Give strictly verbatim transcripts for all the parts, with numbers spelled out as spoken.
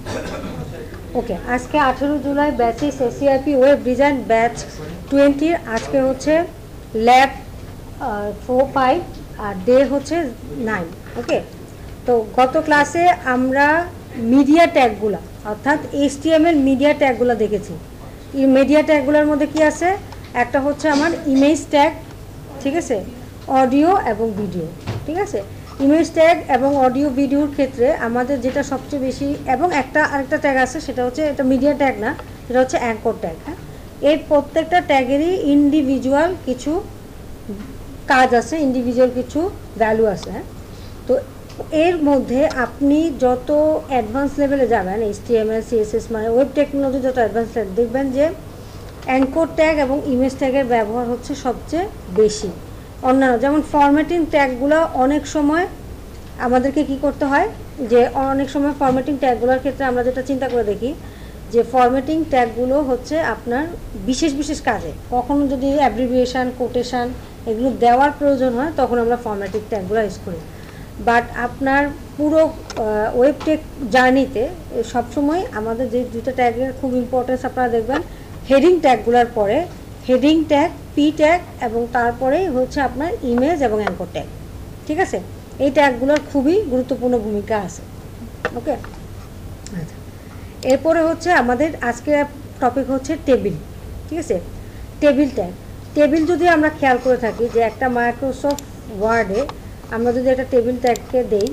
ওকে, আজকে আঠেরো জুলাই ব্যাচে এসিআইপি ওয়েব ডিজাইন ব্যাচ টোয়েন্টির আজকে হচ্ছে ল্যাব ফোর ফাইভ আর ডে হচ্ছে নাইন। ওকে, তো গত ক্লাসে আমরা মিডিয়া ট্যাগগুলো অর্থাৎ এইচটিএমএল মিডিয়া ট্যাগগুলো দেখেছি। এই মিডিয়া ট্যাগগুলোর মধ্যে কি আছে, একটা হচ্ছে আমার ইমেজ ট্যাগ, ঠিক আছে, অডিও এবং ভিডিও, ঠিক আছে। ইমেজ ট্যাগ এবং অডিও ভিডিওর ক্ষেত্রে আমাদের যেটা সবচেয়ে বেশি এবং একটা আরেকটা ট্যাগ আছে সেটা হচ্ছে, এটা মিডিয়া ট্যাগ না, সেটা হচ্ছে অ্যাঙ্কর ট্যাগ। হ্যাঁ, এই প্রত্যেকটা ট্যাগেরই ইন্ডিভিজুয়াল কিছু কাজ আছে, ইন্ডিভিজুয়াল কিছু ভ্যালু আছে। হ্যাঁ, তো এর মধ্যে আপনি যত অ্যাডভান্স লেভেলে যাবেন, এইচটিএমএল সিএসএস মানে ওয়েব টেকনোলজি যত অ্যাডভান্স লেভেল, দেখবেন যে অ্যাঙ্কর ট্যাগ এবং ইমেজ ট্যাগের ব্যবহার হচ্ছে সবচেয়ে বেশি। অন্যান্য যেমন ফরম্যাটিং ট্যাগগুলো অনেক সময় আমাদেরকে কি করতে হয়, যে অনেক সময় ফরম্যাটিং ট্যাগগুলোর ক্ষেত্রে আমরা যেটা চিন্তা করে দেখি যে ফরম্যাটিং ট্যাগগুলো হচ্ছে আপনার বিশেষ বিশেষ কাজে, কখনো যদি অ্যাব্রিভিয়েশান, কোটেশান এগুলো দেওয়ার প্রয়োজন হয় তখন আমরা ফরম্যাটিং ট্যাগগুলো ইউজ করি। বাট আপনার পুরো ওয়েব টেক জার্নিতে সবসময় আমাদের যে দুটো ট্যাগের খুব ইম্পর্টেন্স আপনারা দেখবেন, হেডিং ট্যাগগুলোর পরে হেডিং ট্যাগ, পি ট্যাগ এবং তারপরেই হচ্ছে আপনার ইমেজ এবং অ্যাঙ্কর ট্যাগ, ঠিক আছে। এই ট্যাগগুলোর খুবই গুরুত্বপূর্ণ ভূমিকা আছে। ওকে, আচ্ছা, এরপরে হচ্ছে আমাদের আজকের টপিক হচ্ছে টেবিল, ঠিক আছে। টেবিল ট্যাগ, টেবিল যদি আমরা খেয়াল করে থাকি যে একটা মাইক্রোসফট ওয়ার্ডে আমরা যদি একটা টেবিল ট্যাগকে দেই,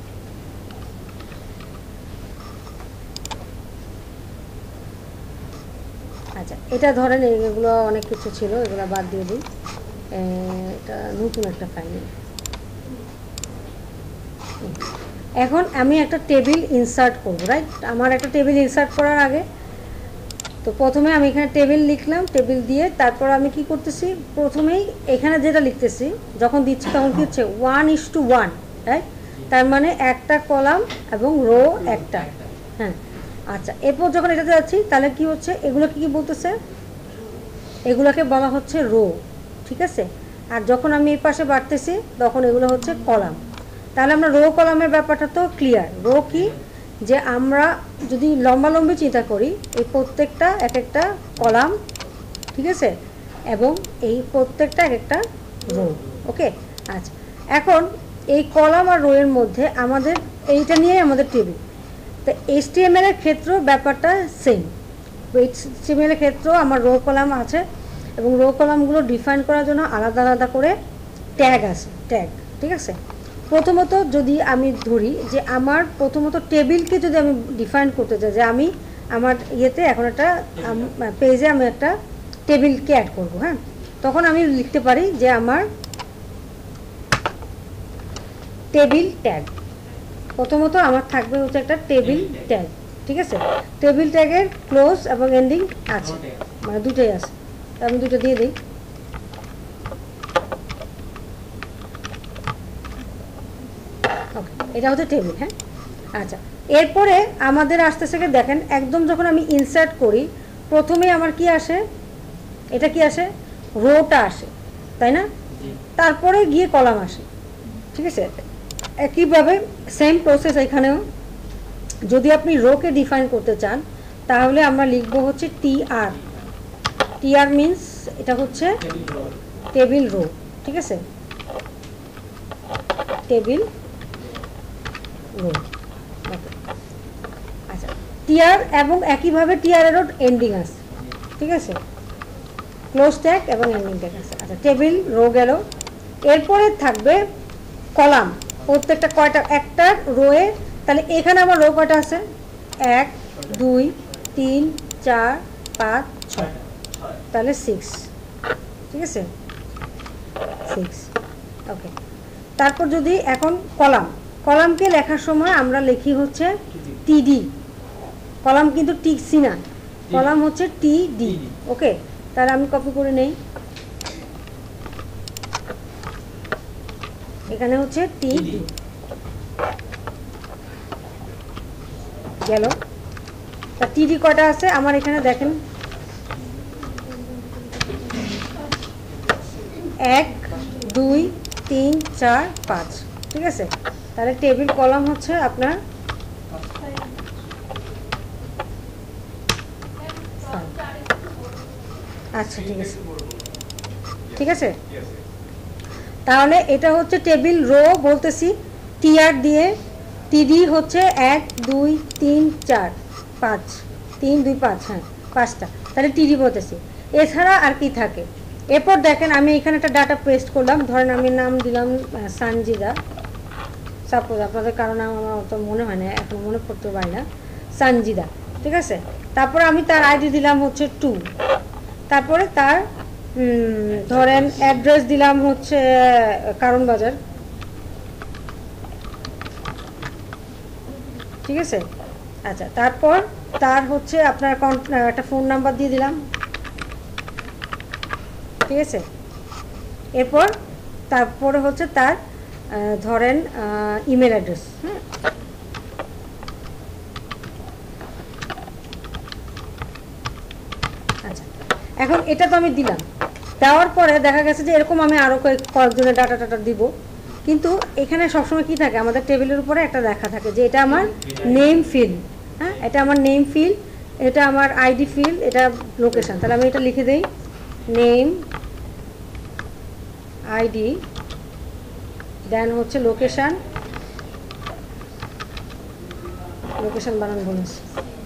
আচ্ছা এটা ধরেন এগুলো অনেক কিছু ছিল, এগুলো বাদ দিয়ে দিই, এটা নতুন একটা ফাইল। এখন আমি একটা টেবিল ইনসার্ট করব, রাইট। আমার একটা টেবিল ইনসার্ট করার আগে তো প্রথমে আমি এখানে টেবিল লিখলাম, টেবিল দিয়ে তারপর আমি কি করতেছি, প্রথমেই এখানে যেটা লিখতেছি যখন দিচ্ছি তখন কি হচ্ছে one is two one, right. তার মানে একটা কলাম এবং রো একটা। হ্যাঁ, আচ্ছা, এরপর যখন এটাতে যাচ্ছি তাহলে কি হচ্ছে, এগুলো কি কি বলতেছে, এগুলোকে বলা হচ্ছে রো, ঠিক আছে। আর যখন আমি এই পাশে বাড়তেছি তখন এগুলো হচ্ছে কলাম। তাহলে আমরা রো কলামের ব্যাপারটা তো ক্লিয়ার। রো কি, যে আমরা যদি লম্বালম্বি চিন্তা করি এই প্রত্যেকটা এক একটা কলাম, ঠিক আছে, এবং এই প্রত্যেকটা এক একটা রো। ওকে, আচ্ছা, এখন এই কলাম আর রো এর মধ্যে আমাদের এইটা নিয়ে আমাদের টেবিল। তো এইচটিএমএল এর ক্ষেত্রেও ব্যাপারটা সেম। এইচটিএমএল এর ক্ষেত্রেও আমার রো কলাম আছে এবং রো কলামগুলো ডিফাইন করার জন্য আলাদা আলাদা করে ট্যাগ আছে, ট্যাগ, ঠিক আছে। প্রথমত যদি আমি ধরি যে আমার প্রথমত টেবিলকে যদি আমি ডিফাইন করতে চাই, যে আমি আমার ইয়েতে এখন একটা পেজে আমি একটা টেবিলকে অ্যাড করব, হ্যাঁ, তখন আমি লিখতে পারি যে আমার টেবিল ট্যাগ। প্রথমত আমার থাকবে হচ্ছে একটা টেবিল ট্যাগ, ঠিক আছে। টেবিল ট্যাগের ক্লোজ এবং এন্ডিং আছে, মানে দুটোই আছে, আমি দুটো দিয়ে দিই। ওকে, এটা হচ্ছে টেবিল। হ্যাঁ, আচ্ছা, এরপরে আমাদের আসতে থেকে দেখেন একদম যখন আমি ইনসার্ট করি প্রথমে আমার কি আসে, এটা কি আসে, রোটা আসে, তাই না। তারপরে গিয়ে কলাম আসে, ঠিক আছে। একইভাবে সেম প্রসেস এখানেও। যদি আপনি রোকে ডিফাইন করতে চান তাহলে আমরা লিখবো হচ্ছে টি আর। টি আর মিনস এটা হচ্ছে টেবিল রো, ঠিক আছে, টেবিল রো। ওকে, আচ্ছা, টিআর এবং একইভাবে টিআর এরও এন্ডিং আছে, ঠিক আছে, ক্লোজ ট্যাগ এবং এন্ডিং ট্যাগ আছে। আচ্ছা, টেবিল রো গেল। এরপরে থাকবে কলাম, প্রত্যেকটা কয়টা একটা রোয়ে, তাহলে এখানে আমার রো কয়টা আছে, এক দুই তিন চার পাঁচ ছয়, তাহলে সিক্স, ঠিক আছে, সিক্স। ওকে, তারপর যদি এখন কলাম, কলামকে লেখার সময় আমরা লিখি হচ্ছে টিডি। কলাম কিন্তু টিসি না, কলাম হচ্ছে টিডি। ওকে, তাহলে আমি কপি করে নেই, এখানে হচ্ছে টিডি গেল। তা টিডি কয়টা আছে আমার এখানে দেখেন, এক দুই তিন চার পাঁচ, ঠিক আছে। তাহলে টেবিল কলাম হচ্ছে আপনার আচ্ছা ঠিক আছে ঠিক আছে তাহলে এটা হচ্ছে টেবিল রো বলতেছি টিআর দিয়ে টিডি হচ্ছে এক দুই তিন চার পাঁচ তিন দুই পাঁচ হ্যাঁ পাঁচটা তাহলে টিডি বলতেছি এছাড়া আর কি থাকে এরপর দেখেন আমি এখানে একটা ডাটা পেস্ট করলাম ধরেন আমি নাম দিলাম সানজিদা সাপোজ আপনাদের কারণ আমার অত মনে হয় না এখন মনে পড়তে পারি না সানজিদা ঠিক আছে তারপর আমি তার আইডি দিলাম হচ্ছে টু তারপরে তার ধরেন অ্যাড্রেস দিলাম হচ্ছে কারণ বাজার ঠিক আছে আচ্ছা তারপর তার হচ্ছে আপনার একটা ফোন নাম্বার দিয়ে দিলাম ঠিক আছে এরপর তারপরে হচ্ছে তার ধরেন ইমেল অ্যাড্রেস হ্যাঁ আচ্ছা এখন এটা তো আমি দিলাম দেওয়ার পরে দেখা গেছে যে এরকম আমি আরও কয়েক কয়েকজনের ডাটা টাটা দিব কিন্তু এখানে সবসময় কি থাকে আমাদের টেবিলের উপরে একটা লেখা থাকে যে এটা আমার নেম ফিল্ড হ্যাঁ এটা আমার নেম ফিল্ড এটা আমার আইডি ফিল্ড এটা লোকেশন তাহলে আমি এটা লিখে দেই নেম আইডি দেন হচ্ছে লোকেশন লোকেশন বানান বলেছি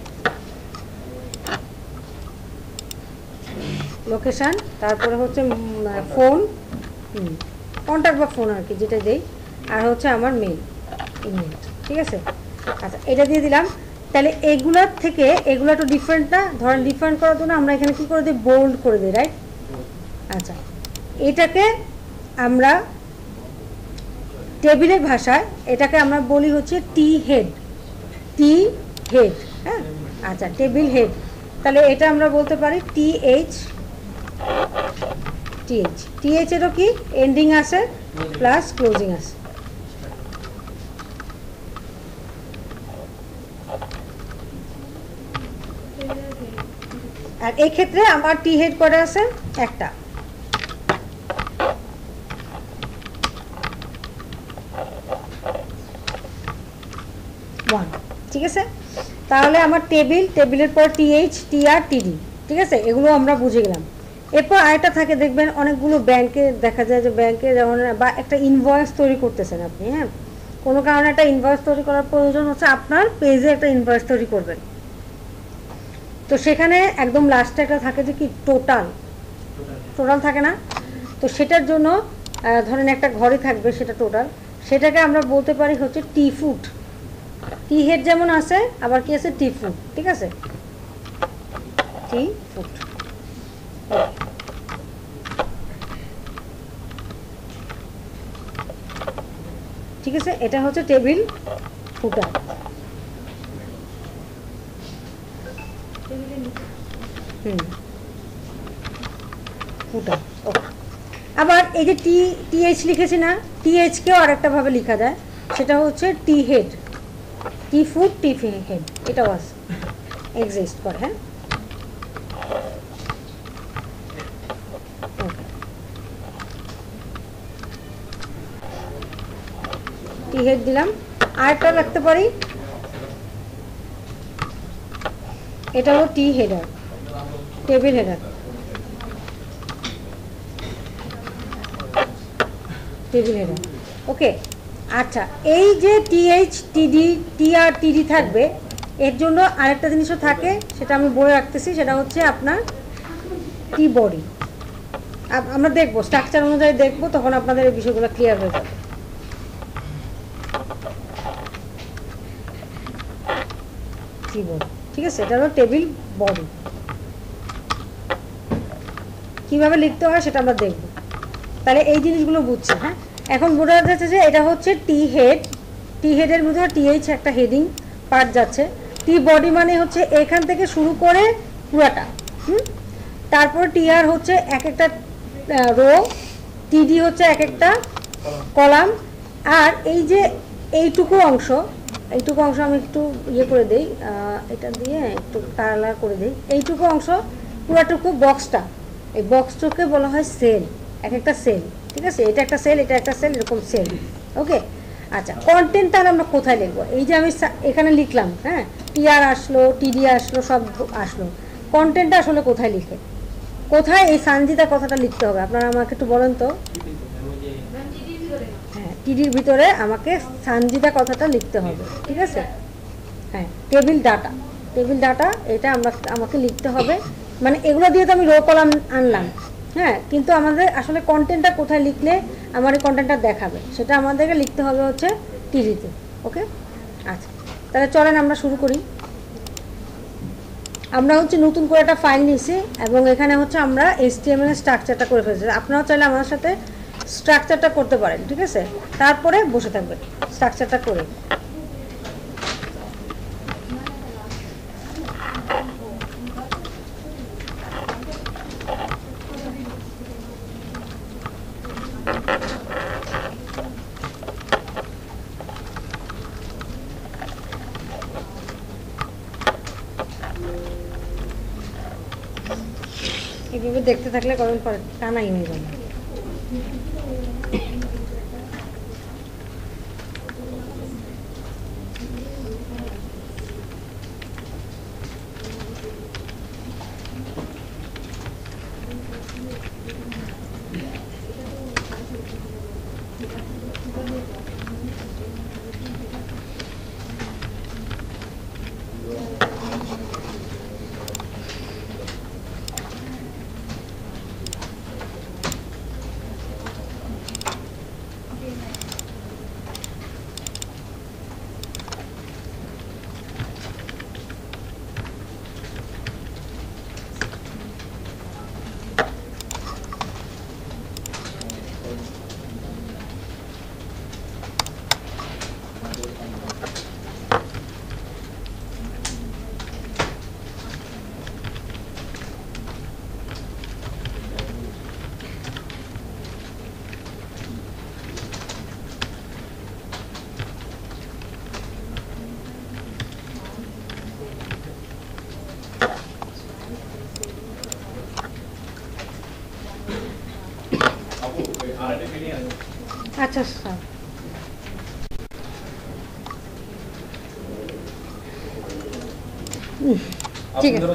লোকেশন তারপরে হচ্ছে ফোন কন্ট্যাক্ট বা ফোন আর কি যেটা দেই আর হচ্ছে আমার মেল ইমেল ঠিক আছে আচ্ছা এটা দিয়ে দিলাম তাহলে এগুলার থেকে এগুলো একটু ডিফারেন্ট না ধরেন ডিফারেন্ট করার জন্য আমরা এখানে কি করে দিই বোল্ড করে দিই রাইট আচ্ছা এটাকে আমরা টেবিলের ভাষায় এটাকে আমরা বলি হচ্ছে টি হেড টি হেড হ্যাঁ আচ্ছা টেবিল হেড তাহলে এটা আমরা বলতে পারি T H T H T H এরও কি এন্ডিং আছে প্লাস ক্লোজিং আছে আর এই ক্ষেত্রে আমার টি হেড করে আছে একটা ওয়ান ঠিক আছে তাহলে আমার টেবিল টেবিলের পর টিএইচ টিআর টিডি ঠিক আছে এগুলো আমরা বুঝে গেলাম এরপর আরেকটা থাকে দেখবেন অনেকগুলো ব্যাংকে দেখা যায় যে ব্যাংকে যেমন বা একটা ইনভয়েস তৈরি করতেছেন আপনি হ্যাঁ কোনো কারণে একটা ইনভয়েস তৈরি করার প্রয়োজন হচ্ছে আপনার পেজে একটা ইনভয়েস তৈরি করবেন তো সেখানে একদম লাস্টে একটা থাকে যে কি টোটাল টোটাল থাকে না তো সেটার জন্য ধরেন একটা ঘরে থাকবে সেটা টোটাল সেটাকে আমরা বলতে পারি হচ্ছে টি ফুট টি হেড যেমন আছে আবার কি আছে টি ফুট ঠিক আছে টি ফুট ঠিক আছে এটা হচ্ছে টেবিল ফুটার হুম ফুটার ওকে আবার এই যে টি টিএইচ লিখেছি না টিএইচ কেও আরেকটা ভাবে লেখা যায় সেটা হচ্ছে T head T foot T head এটাও আছে এক্সিস্ট করে হ্যাঁ টি হেড দিলাম আরেকটা রাখতে পারি এটা হলো T header table header table header okay আচ্ছা এই যে টিএইচ টিডি টিআর টিডি থাকবে এর জন্য আরেকটা জিনিসও থাকে সেটা আমি বলে রাখতেছি সেটা হচ্ছে আপনার টি বডি আমরা দেখবো স্ট্রাকচার অনুযায়ী দেখবো তখন আপনাদের এই বিষয়গুলো ক্লিয়ার হয়ে যাবে টি বডি ঠিক আছে এটা হলো টেবিল বডি কিভাবে লিখতে হয় সেটা আমরা দেখব তাহলে এই জিনিসগুলো বুঝছি হ্যাঁ এখন বোঝা যাচ্ছে যে এটা হচ্ছে টি হেড টি হেডের মধ্যে টিএইচ একটা হেডিং পার্ট যাচ্ছে টি বডি মানে হচ্ছে এখান থেকে শুরু করে পুরাটা হুম তারপর টিআর হচ্ছে এক একটা রো টিডি হচ্ছে এক একটা কলাম আর এই যে এইটুকু অংশ এইটুকু অংশ আমি একটু ইয়ে করে দিই এটা দিয়ে একটু কালার করে দিই এইটুকু অংশ পুরাটুকু বক্সটা এই বক্সটাকে বলা হয় সেল এক একটা সেল ঠিক আছে এটা একটা সেল এটা একটা সেল এরকম সেল ওকে আচ্ছা কন্টেন্ট তাহলে আমরা কোথায় লিখবো এই যে আমি এখানে লিখলাম হ্যাঁ টিআর আসলো টিডি আসলো সব আসলো কন্টেন্টটা আসলে কোথায় লিখে কোথায় এই সঞ্জিতা কথাটা লিখতে হবে আপনারা আমাকে একটু বলেন তো। হ্যাঁ, টিডির ভিতরে আমাকে সঞ্জিতা কথাটা লিখতে হবে, ঠিক আছে। হ্যাঁ, টেবিল ডাটা, টেবিল ডাটা এটা আমরা আমাকে লিখতে হবে। মানে এগুলো দিয়ে তো আমি রো কলাম আনলাম, হ্যাঁ, কিন্তু আমাদের আসলে কন্টেন্টটা কোথায় লিখলে আমার এই কন্টেন্টটা দেখাবে সেটা আমাদেরকে লিখতে হবে হচ্ছে টিডিতে। ওকে, আচ্ছা, তাহলে চলেন আমরা শুরু করি। আমরা হচ্ছে নতুন করে একটা ফাইল নিয়েছি এবং এখানে হচ্ছে আমরা এইচটিএমএল এর স্ট্রাকচারটা করে ফেলেছি। আপনারাও চাইলে আমার সাথে স্ট্রাকচারটা করতে পারেন, ঠিক আছে, তারপরে বসে থাকবেন স্ট্রাকচারটা করে। এইভাবে দেখতে থাকলে কখন পরে টানাই হয়ে যাবে। আচ্ছা স্যার, ঠিক আছে।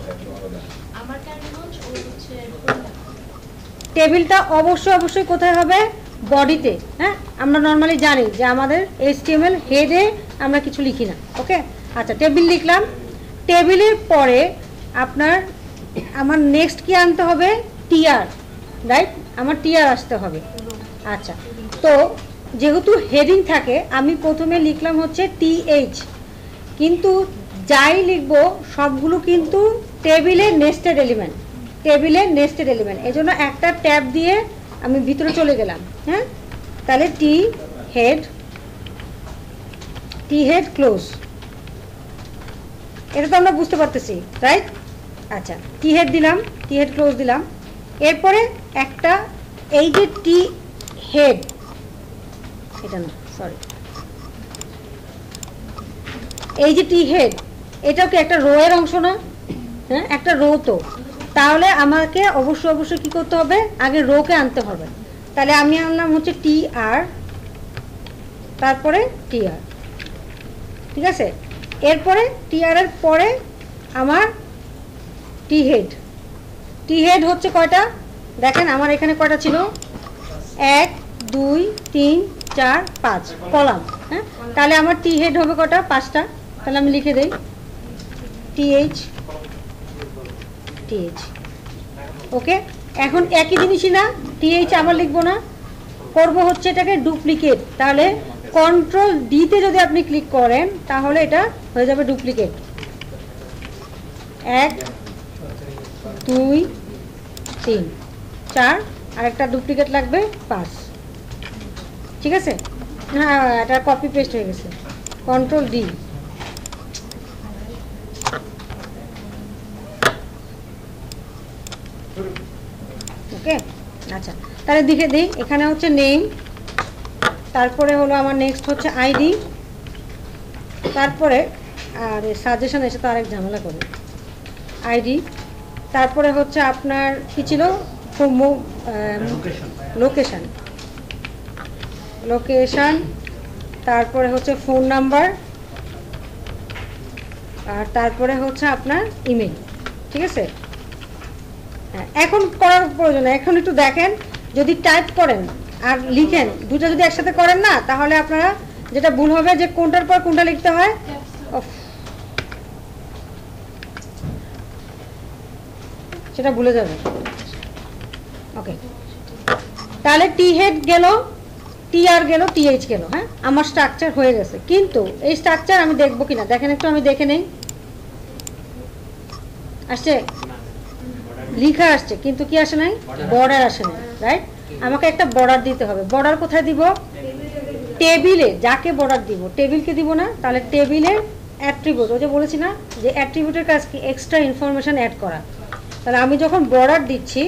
টেবিলটা অবশ্যই অবশ্যই কোথায় হবে? বডিতে। হ্যাঁ, আমরা নর্মালি জানি যে আমাদের এইচটিএমএল হেডে আমরা কিছু লিখি না। ওকে, আচ্ছা, টেবিল লিখলাম। টেবিলের পরে আপনার আমার নেক্সট কি আনতে হবে? TR, right? আমার টিআর আসতে হবে। আচ্ছা, তো যেহেতু হেডিং থাকে আমি প্রথমে লিখলাম হচ্ছে টিএইচ, কিন্তু যাই লিখব সবগুলো কিন্তু টেবিলের নেস্টেড এলিমেন্ট, টেবিলের নেস্টেড এলিমেন্ট। এই জন্য একটা ট্যাব দিয়ে আমি ভিতরে চলে গেলাম। হ্যাঁ, তাহলে T head, T head close, এটা তো আমরা বুঝতে পারতেছি, রাইট? আচ্ছা, টি হেড দিলাম, টি হেড ক্লোজ দিলাম। এরপরে একটা এই যে টি হেড, এটা না, সরি, এই যে টি হেড, এটাও কি একটা রো এর অংশ না? হ্যাঁ, একটা রো। তো তাহলে আমাকে অবশ্যই অবশ্যই কি করতে হবে? আগে রোকে আনতে হবে। তাহলে আমি আনলাম হচ্ছে টি আর, তারপরে টি আর, ঠিক আছে। এরপরে টি আর এর পরে আমার টি হেড, টি হেড হচ্ছে কয়টা? দেখেন আমার এখানে কয়টা ছিল? এক, দুই, তিন, চার, পাঁচ কলাম। হ্যাঁ, তাহলে আমার টি হেড হবে কয়টা? পাঁচটা। তাহলে আমি লিখে দেই টিএইচ, টিএইচ। ওকে, এখন একই জিনিসই না, টিএইচ আবার লিখবো না, করব হচ্ছে এটাকে ডুপ্লিকেট। তাহলে কন্ট্রোল ডিতে যদি আপনি ক্লিক করেন তাহলে এটা হয়ে যাবে ডুপ্লিকেট। এক, দুই, তিন, চার, আর একটা ডুপ্লিকেট লাগবে পাঁচ, ঠিক আছে। হ্যাঁ, এটা কপি পেস্ট হয়ে গেছে। Control D, okay. আচ্ছা, তাহলে দেখে দিই, এখানে হচ্ছে নেম, তারপরে হলো আমার নেক্সট হচ্ছে আইডি, তারপরে আর সাজেশন এসে তো আরেক ঝামেলা করে, আইডি, তারপরে হচ্ছে আপনার কি ছিল? লোকেশন, লোকেশন, তারপরে হচ্ছে ফোন নাম্বার, আর তারপরে হচ্ছে আপনার ইমেল, ঠিক আছে। এখন করার প্রয়োজন, এখন একটু দেখেন, যদি টাইপ করেন আর লিখেন দুটো যদি একসাথে করেন না, তাহলে আপনারা যেটা ভুল হবে যে কোনটার পর কোনটা লিখতে হয়, সেটা ভুলে যাবে। ওকে, তাহলে টি হেড গেল, টি আর গেল, টি এইচ গেল। হ্যাঁ, আমার স্ট্রাকচার হয়ে গেছে, কিন্তু এই স্ট্রাকচার আমি দেখবো কিনা দেখেন একটু, আমি দেখে নেই। আসছে, লিখা আসছে, কিন্তু কি আসে নাই, বর্ডার আসে নাই, রাইট? আমাকে একটা বর্ডার দিতে হবে। বর্ডার কোথায় দিব? টেবিলে। যাকে বর্ডার দিব, টেবিলকে দিব না? তাহলে টেবিলের অ্যাট্রিবিউট, ওই যে বলেছি না যে অ্যাট্রিবিউটের কাজ কি, এক্সট্রা ইনফরমেশন অ্যাড করা। তাহলে আমি যখন বর্ডার দিচ্ছি,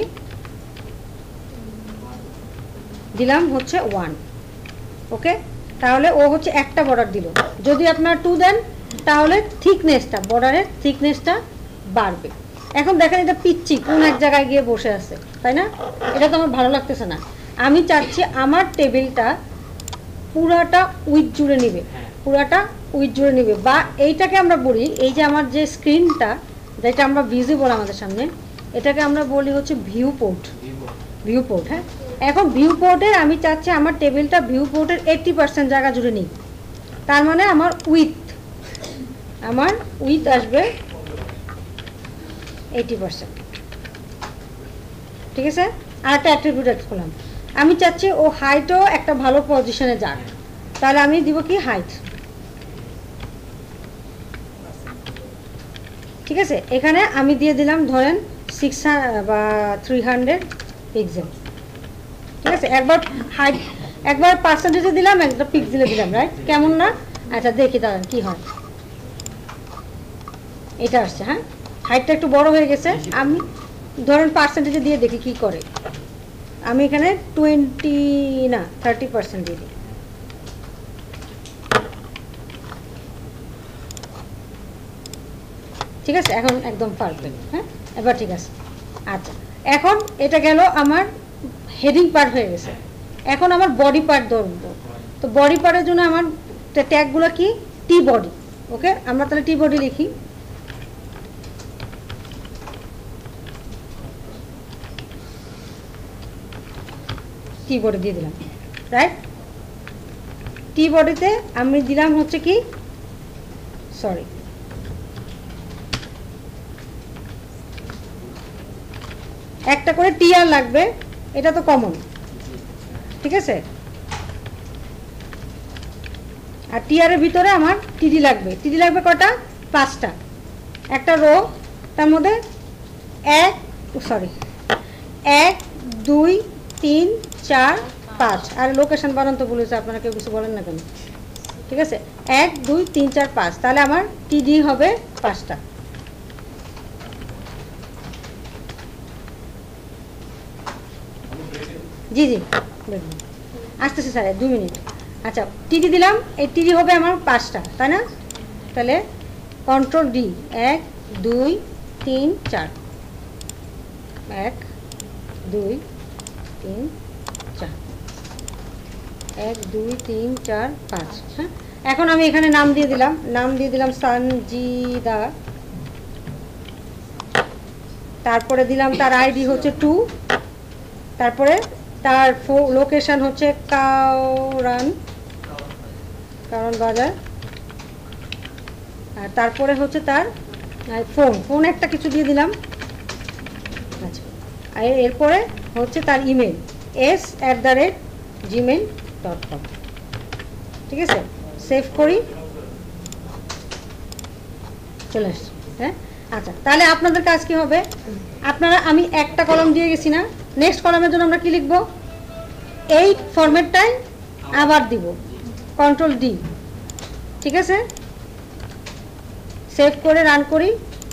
দিলাম হচ্ছে ওয়ান। ওকে, তাহলে ও হচ্ছে একটা বর্ডার দিল। যদি আপনারা টু দেন, তাহলে থিকনেসটা, বর্ডারের থিকনেসটা বাড়বে। এখন দেখেন এটা পিচ্ছি, কোন এক জায়গায় গিয়ে বসে আছে, তাই না? এটা তো আমার ভালো লাগতেছে না। আমি চাচ্ছি আমার টেবিলটা পুরাটা উইথ জুড়ে নিবে, পুরাটা উইথ জুড়ে নিবে। বা এইটাকে আমরা বলি, এই যে আমার যে স্ক্রিনটা, যেটা আমরা ভিজিবল আমাদের সামনে, এটাকে আমরা বলি হচ্ছে ভিউ পোর্ট। ভিউ পোর্ট, হ্যাঁ। এখন ভিউ পোর্টের আমি চাচ্ছি আমার টেবিলটা ভিউ পোর্টের এইট্টি পার্সেন্ট জায়গা জুড়ে নিই। তার মানে আমার উইথ, আমার উইথ আসবে এইটি পার্সেন্ট। ঠিক আছে, আর একটা অ্যাট্রিবিউট অ্যাড করলাম। আমি চাচ্ছি ও হাইটও একটা ভালো পজিশনে যাক, তাহলে আমি দিব কি, হাইট। ঠিক আছে, এখানে আমি দিয়ে দিলাম ধরেন সিক্স বা থ্রি হান্ড্রেড পিক্সেল। ঠিক আছে, একবার হাইট, একবার পার্সেন্টেজে দিলাম, একটা পিক্সেলে দিলাম, রাইট? কেমন না? আচ্ছা দেখি দাঁড়ান কি হয়। এটা আসছে, হ্যাঁ, হাইটটা একটু বড় হয়ে গেছে। আমি ধরেন পার্সেন্টেজে দিয়ে দেখি কি করে। আমি এখানে টোয়েন্টি না থার্টি পার্সেন্ট দিয়ে দিই। ঠিক আছে, এখন একদম পারফেক্ট। হ্যাঁ, এবার ঠিক আছে। আচ্ছা, এখন এটা গেল আমার হেডিং পার্ট হয়ে গেছে। এখন আমার বডি পার্ট ধরবো। তো বডি পার্টের জন্য আমার ট্যাগগুলো কি, টি বডি। ওকে, আমরা তাহলে টি বডি লিখি। টি বডি দিয়ে দিলাম, রাইট? টি বডিতে আমি দিলাম হচ্ছে কি, সরি, একটা করে টি আর লাগবে, এটা তো কমন। ঠিক আছে, আর টি আর এর ভিতরে আমার টিডি লাগবে। টিডি লাগবে কটা, পাঁচটা। একটা রো, তার মধ্যে এক সরি এক দুই তিন চার পাঁচ। আর লোকেশন বানান তো বলেছে, আপনারা কেউ কিছু বলেন না কেন? ঠিক আছে, এক দুই তিন চার পাঁচ, তাহলে আমার টিডি হবে পাঁচটা। জি জি আসতেছে স্যার, দুই মিনিট। আচ্ছা, টিডি দিলাম, এই টিডি হবে আমার পাঁচটা, তাই না? তাহলে কন্ট্রোল ডি, এক দুই তিন চার, এক দুই তিন চার, এক দুই তিন চার পাঁচ। হ্যাঁ, এখন আমি এখানে নাম দিয়ে দিলাম, নাম দিয়ে দিলাম সঞ্জিদা। তারপরে দিলাম তার আইডি হচ্ছে টু, তারপরে তার লোকেশন হচ্ছে কাউরান, কারণ বাজার। আর তারপরে হচ্ছে তার ফোন, ফোন একটা কিছু দিয়ে দিলাম। আচ্ছা, আর এরপরে হচ্ছে তার email, S at the rate Gmail dot com. ঠিক আছে, সেভ করি, চলে আসছে। হ্যাঁ, আচ্ছা, তাহলে আপনাদের কাজ কি হবে, আপনারা, আমি একটা কলম দিয়ে গেছি না, নেক্সট কলামের জন্য আমরা কি লিখব, এই ফরম্যাটটাই আবার দিব, কন্ট্রোল ডি। ঠিক আছে, সেভ করে রান করি,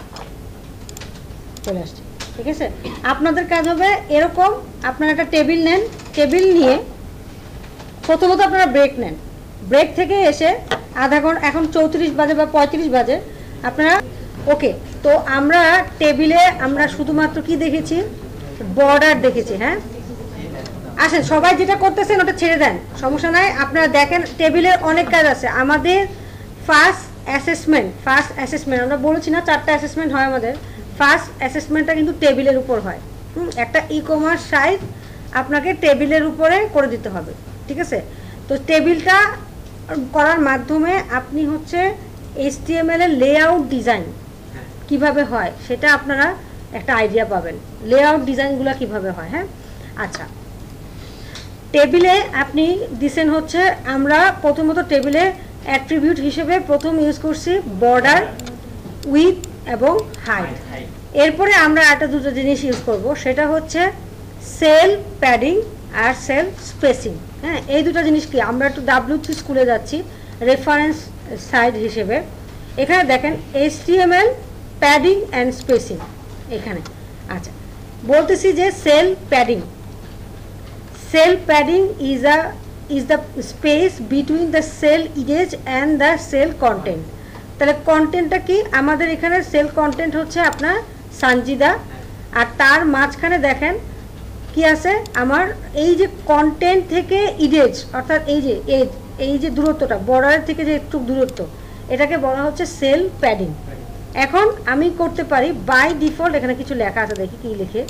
চলে আসছে। ঠিক আছে, আপনাদের কাজ হবে এরকম, আপনারা একটা টেবিল নেন, টেবিল নিয়ে প্রথমত আপনারা ব্রেক নেন, ব্রেক থেকে এসে আধা ঘন্টা, এখন চৌত্রিশ বাজে বা পঁয়ত্রিশ বাজে, আপনারা ওকে। তো আমরা টেবিলে আমরা শুধুমাত্র কি দেখেছি, বর্ডার দেখেছি। হ্যাঁ, আসেন সবাই যেটা করতেছেন ওটা ছেড়ে দেন, সমস্যা নাই। আপনারা দেখেন টেবিলের অনেক কাজ আছে। আমাদের ফার্স্ট অ্যাসেসমেন্ট, ফার্স্ট অ্যাসেসমেন্ট আমরা বলেছি না, চারটা অ্যাসেসমেন্ট হয় আমাদের। ফার্স্ট অ্যাসেসমেন্টটা কিন্তু টেবিলের উপর হয়। হুম একটা ই কমার্স সাইট আপনাকে টেবিলের উপরে করে দিতে হবে, ঠিক আছে? তো টেবিলটা করার মাধ্যমে আপনি হচ্ছে এইচটিএমএল এর লেআউট ডিজাইন কিভাবে হয় সেটা আপনারা একটা আইডিয়া পাবেন, লেআউট ডিজাইনগুলো কিভাবে হয়। হ্যাঁ, আচ্ছা, টেবিলে আপনি দিছেন হচ্ছে, আমরা প্রথমত টেবিলে অ্যাট্রিবিউট হিসেবে প্রথম ইউজ করছি বর্ডার, উইথ এবং হাইট। এরপরে আমরা একটা দুটো জিনিস ইউজ করব, সেটা হচ্ছে সেল প্যাডিং আর সেল স্পেসিং। হ্যাঁ, এই দুটো জিনিস কি, আমরা একটু ডাব্লিউ থ্রি স্কুলে যাচ্ছি রেফারেন্স সাইট হিসেবে। এখানে দেখেন এইচটিএমএল প্যাডিং অ্যান্ড স্পেসিং এখানে। আচ্ছা, বলতেছি যে cell padding, cell padding is a is the space between the cell image and the cell content. তাহলে কন্টেন্টটা কি, আমাদের এখানে সেল কন্টেন্ট হচ্ছে আপনার সানজিদা, আর তার মাঝখানে দেখেন কি আছে, আমার এই যে কন্টেন্ট থেকে ইমেজ অর্থাৎ এই যে এজ, এই যে দূরত্বটা বর্ডার থেকে যে একটু দূরত্ব, এটাকে বলা হচ্ছে সেল প্যাডিং। এখন আমি করতে পারি বাই ডিফল্ট, এখানে কিছু লেখা আছে, দেখি কি লিখে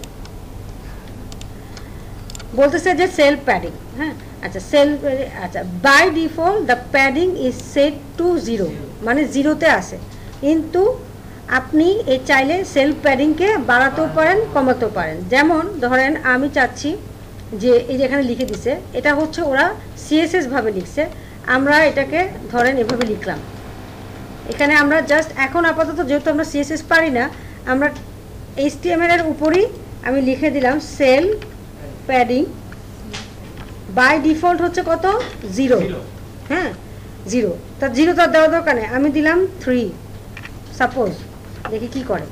বলতেছে যে সেল প্যাডিং। হ্যাঁ, আচ্ছা, সেল আচ্ছা by default the padding is set to zero, মানে জিরোতে আছে, কিন্তু আপনি এই চাইলে সেল প্যাডিংকে বাড়াতেও পারেন কমাতেও পারেন। যেমন ধরেন আমি চাচ্ছি যে এই যে এখানে লিখে দিছে, এটা হচ্ছে ওরা সিএসএস ভাবে লিখছে, আমরা এটাকে ধরেন এভাবে লিখলাম। এখানে আমরা জাস্ট এখন আপাতত যেহেতু আমরা সিএসএস পারি না, আমরা এইচটিএমএল এর উপরই আমি লিখে দিলাম সেল প্যাডিং বাই ডিফল্ট হচ্ছে কত, জিরো। হ্যাঁ, জিরো, তা জিরো তার দেওয়ার দরকার নেই, আমি দিলাম থ্রি সাপোজ, দেখি কি করে।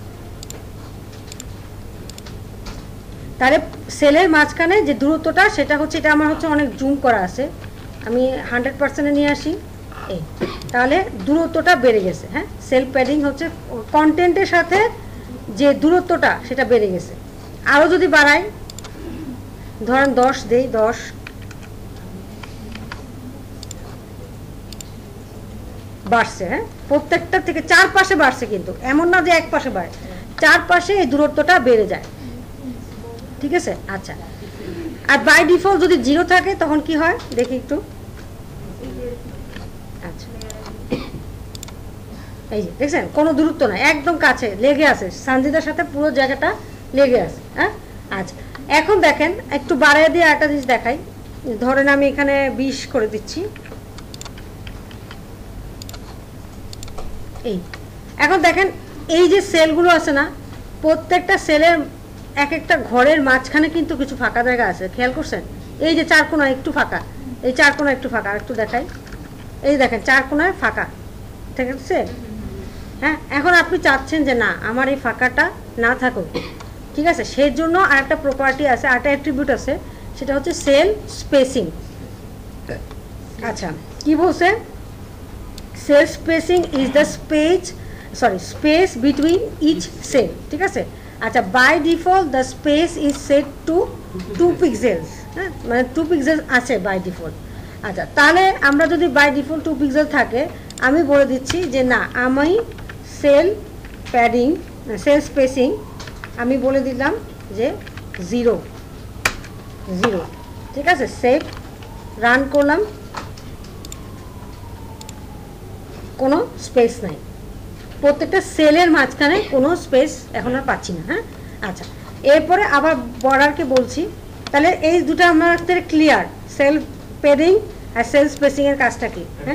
তাহলে সেলের মাঝখানে যে দূরত্বটা সেটা হচ্ছে, এটা আমার হচ্ছে অনেক জুম করা আছে, আমি হান্ড্রেড পার্সেন্টে নিয়ে আসি, এই তাহলে দূরত্বটা বেড়ে গেছে। হ্যাঁ, সেল প্যাডিং হচ্ছে কন্টেন্টের সাথে যে দূরত্বটা সেটা বেড়ে গেছে। আরও যদি বাড়াই, ধরেন দশ দেই, দশ, বাড়ছে। হ্যাঁ, প্রত্যেকটা থেকে চার পাশে বাড়ছে, কিন্তু এমন না যে এক পাশে বাড়ে, চার পাশে এই দূরত্বটা বেড়ে যায়, ঠিক আছে? আচ্ছা, আর বাই ডিফল্ট যদি জিরো থাকে তখন কি হয় দেখি একটু। আচ্ছা, এই যে দেখছেন কোনো দূরত্ব নাই, একদম কাছে লেগে আছে, সানজিদার সাথে পুরো জায়গাটা লেগে আছে। হ্যাঁ, আচ্ছা, এখন দেখেন একটু বাড়ায় দিয়ে একটা জিনিস দেখাই, ধরেন আমি এখানে বিশ করে দিচ্ছি। এই এখন দেখেন এই যে সেলগুলো আছে না, প্রত্যেকটা সেলের এক একটা ঘরের মাঝখানে কিন্তু কিছু ফাঁকা জায়গা আছে, খেয়াল করছেন? এই যে চার কোণা একটু ফাঁকা, এই চার কোণা একটু ফাঁকা, একটু দেখাই, এই দেখেন চার কোণায় ফাঁকা, ঠিক আছে? হ্যাঁ, এখন আপনি চাচ্ছেন যে না আমার এই ফাঁকাটা না থাকুক, ঠিক আছে? সেই জন্য আর একটা প্রপার্টি আছে, আরেকটা অ্যাট্রিবিউট আছে, সেটা হচ্ছে সেল স্পেসিং। আচ্ছা, কি বলছে, cell spacing is the space sorry space between each cell, ঠিক আছে? আচ্ছা, by default the space is set to two pixels. হ্যাঁ, মানে টু পিক্সেল আছে বাই ডিফল্ট। আচ্ছা, তাহলে আমরা যদি বাই ডিফল্ট টু পিক্সেল থাকে, আমি বলে দিচ্ছি যে না আমি সেল প্যাডিং সেল স্পেসিং আমি বলে দিলাম যে জিরো জিরো, ঠিক আছে? সেভ, রান করলাম, কোনো স্পেস নাই, প্রত্যেকটা সেলের মাঝখানে কোনো স্পেস এখন আর পাচ্ছি না। হ্যাঁ, আচ্ছা, এরপরে আবার বর্ডারকে বলছি, তাহলে এই দুটো আমাদের ক্লিয়ার, সেল প্যাডিং আর সেল স্পেসিং এর কাজটা কি। হ্যাঁ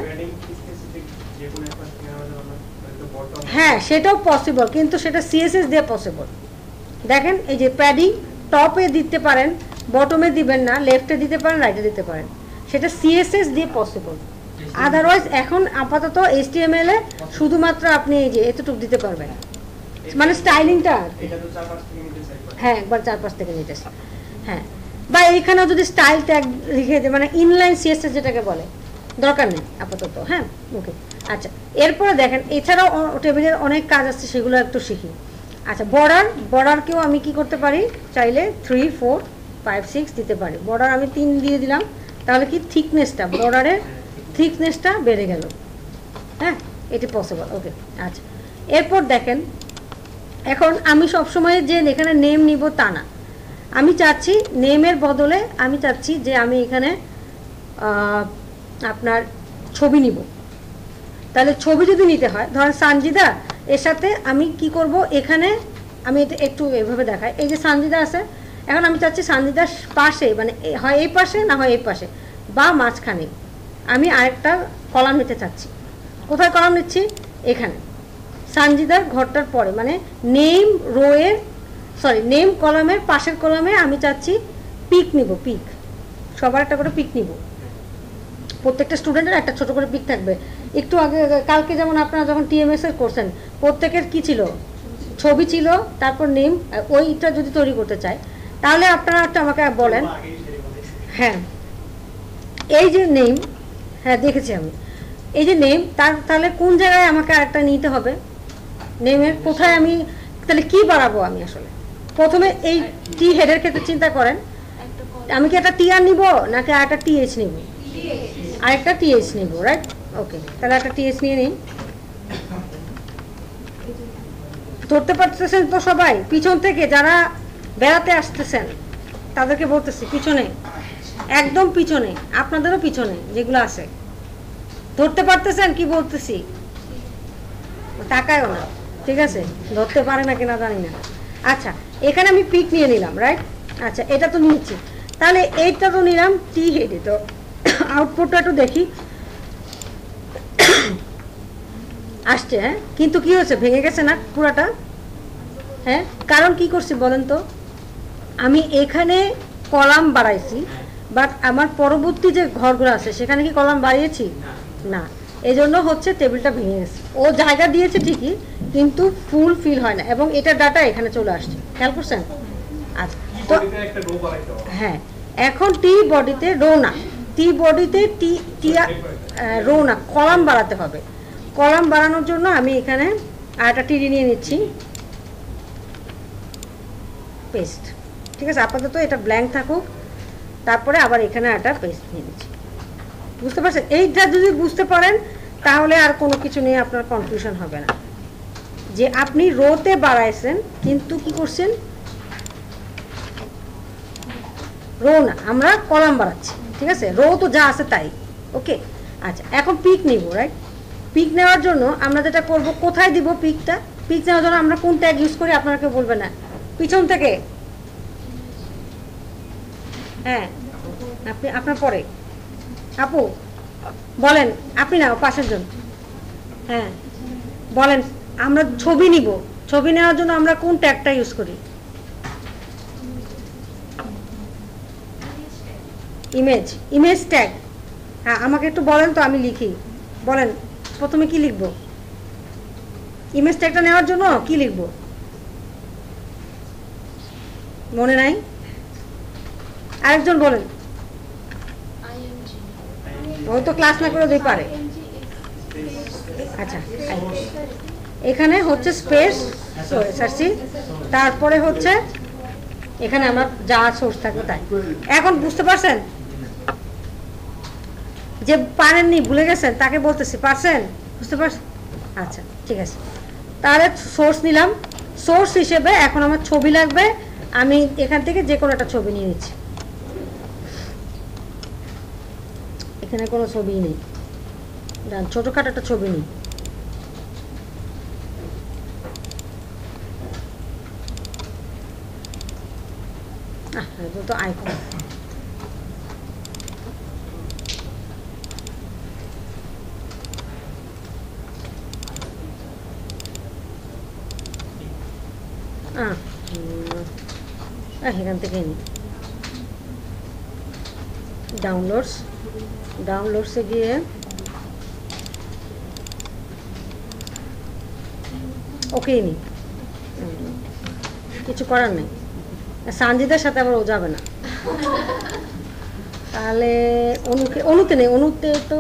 হ্যাঁ সেটাও পসিবল, কিন্তু সেটা সিএসএস দিয়ে পসিবল। দেখেন এই যে প্যাডিং টপে দিতে পারেন, বটমে দিবেন না, লেফটে দিতে পারেন, রাইটে দিতে পারেন, সেটা সিএসএস দিয়ে পসিবল। আদারওয়াইজ এখন আপাতত এইচটিএমএল এ শুধুমাত্র আপনি এই যে এতটুকু দিতে পারবেন, মানে স্টাইলিংটা। হ্যাঁ, একবার চারপাশ থেকে নিতেছে। হ্যাঁ, বা এইখানেও যদি স্টাইল ট্যাগ লিখে যে মানে ইনলাইন সিএসএস যেটাকে বলে, দরকার নেই আপাতত। হ্যাঁ, ওকে। আচ্ছা, এরপরে দেখেন এছাড়াও টেবিলের অনেক কাজ আছে, সেগুলো একটু শিখি। আচ্ছা, বর্ডার বর্ডারকেও আমি কি করতে পারি, চাইলে থ্রি ফোর ফাইভ সিক্স দিতে পারি। বর্ডার আমি তিন দিয়ে দিলাম, তাহলে কি থিকনেসটা বর্ডারের থিকনেসটা বেড়ে গেল। হ্যাঁ, এটি পসিবল। ওকে, আচ্ছা, এরপর দেখেন এখন আমি সবসময় যে এখানে নেম নিব তা না, আমি চাচ্ছি নেমের বদলে আমি চাচ্ছি যে আমি এখানে আপনার ছবি নিব। তাহলে ছবি যদি নিতে হয়, ধরেন সানজিদা, এর সাথে আমি কি করব, এখানে আমি এটা একটু এভাবে দেখাই, এই যে সানজিদা আছে, এখন আমি চাচ্ছি সানজিদার পাশে, মানে হয় এই পাশে না হয় এই পাশে বা মাঝখানে আমি আরেকটা কলাম নিতে চাচ্ছি। কোথায় কলাম নিচ্ছি? এখানে সানজিদার ঘরটার পরে, মানে নেম রোয়ের সরি নেম কলামের পাশের কলামে আমি চাচ্ছি পিক নিব। পিক সবার একটা করে পিক নিব, প্রত্যেকটা স্টুডেন্টের একটা ছোট করে পিক থাকবে। একটু আগে কালকে যেমন আপনারা যখন টিএমএস এর করছেন, প্রত্যেকের কি ছিল? ছবি ছিল, তারপর নেম। ওইটা যদি তৈরি করতে চাই তাহলে আপনারা একটা আমাকে বলেন। হ্যাঁ, এই যে নেম, হ্যাঁ দেখেছি আমি, এই যে নেম, তার তাহলে কোন জায়গায় আমাকে আরেকটা নিতে হবে? নেমের কোথায় আমি তাহলে কি বাড়াবো? আমি আসলে প্রথমে এই টি হেডের ক্ষেত্রে চিন্তা করেন, আমি কি একটা টি আর নিব নাকি আরেকটা টিএইচ নিব? আরেকটা টিএইচ নিব, রাইট? ওকে, তাহলে একটা টিএইচ নিয়ে নিন। ধরতে পারতেছেন তো সবাই? পিছন থেকে যারা বেড়াতে আসতেছেন তাদেরকে বলতেছি, পিছনে, একদম পিছনে, আপনাদেরও পিছনে যেগুলো আছে, ধরতে পারতেছেন কি বলতেছি? তাকায়ও না, ঠিক আছে? ধরতে পারে না কিনা জানি না। আচ্ছা, এখানে আমি পিক নিয়ে নিলাম, রাইট? আচ্ছা, এটা তো নিচ্ছি, তাহলে এইটা তো নিলাম টি হেডে। তো আউটপুটটা একটু দেখি, আসছে। হ্যাঁ, কিন্তু কি হয়েছে? ভেঙে গেছে না পুরাটা? হ্যাঁ, কারণ কি করছি বলেন তো? আমি এখানে কলাম বাড়াইছি, বাট আমার পরবর্তী যে ঘরগুলো আছে সেখানে কি কলাম বাড়িয়েছি? না, এই জন্য হচ্ছে টেবিলটা ভেঙে গেছে। ও জায়গা দিয়েছে ঠিকই, কিন্তু ফুল ফিল হয় না, এবং এটা ডাটা এখানে চলে আসছে। খেয়াল করছেন? আচ্ছা, তো হ্যাঁ, এখন টি বডিতে রো না, টি বডিতে টি টি রো না, কলাম বাড়াতে হবে। কলাম বাড়ানোর জন্য আমি এখানে আরেকটা টিডি নিয়ে নিচ্ছি, পেস্ট। ঠিক আছে, আপাতত এটা ব্ল্যাঙ্ক থাকুক, তারপরে আবার এখানে একটা পেস্ট নিয়ে নিচ্ছি। বুঝতে পারছেন? এইটা যদি বুঝতে পারেন তাহলে আর কোনো কিছু নিয়ে আপনার কনফিউশন হবে না, যে আপনি রোতে বাড়াইছেন কিন্তু কি করছেন? রো না, আমরা কলাম বাড়াচ্ছি। ঠিক আছে, রো তো যা আছে তাই। ওকে, আচ্ছা, এখন পিক নিব, রাইট? পিক নেওয়ার জন্য আমরা যেটা করব, কোথায় দিব পিকটা? পিক নেওয়ার জন্য আমরা কোন ট্যাগ ইউজ করি আপনারা কেউ বলবে না? পিছন থেকে। হ্যাঁ, আপনি আপনার পরে আপু বলেন, আপনি না পাশের জন। হ্যাঁ বলেন, আমরা ছবি নিব, ছবি নেওয়ার জন্য আমরা কোন ট্যাগটা ইউজ করি? Image, image tag. হ্যাঁ, আমাকে একটু বলেন তো, আমি লিখি। বলেন প্রথমে কি লিখব? ইমেজ ট্যাগটা নেওয়ার জন্য কি লিখব? মনে নাই? আরেকজন বলেন। ও তো ক্লাস না করে দিতে পারে। আচ্ছা, এখানে হচ্ছে স্পেস সার্চি, তারপরে হচ্ছে এখানে আমার যা সোর্স থাকবে তাই। এখন বুঝতে পারছেন? যে পারেননি, ভুলে গেছেন, তাকে বলতেছি, পারছেন? বুঝতে পারছেন? আচ্ছা, ঠিক আছে, তাহলে সোর্স নিলাম। সোর্স হিসেবে এখন আমার ছবি লাগবে, আমি এখান থেকে যে কোনো একটা ছবি নিয়ে নিচ্ছি। এখানে কোনো ছবি নেই, ছোটখাটো একটা ছবি নেই। আহ, এটা তো আইকন। এখান থেকে নিই, ডাউনলোডস, ডাউনলোডসে গিয়ে ওকে নি, কিছু করার নেই। সানজিদার সাথে আবার ও যাবে না, তাহলে অনুকে, অনুতে নেই, অনুতে তো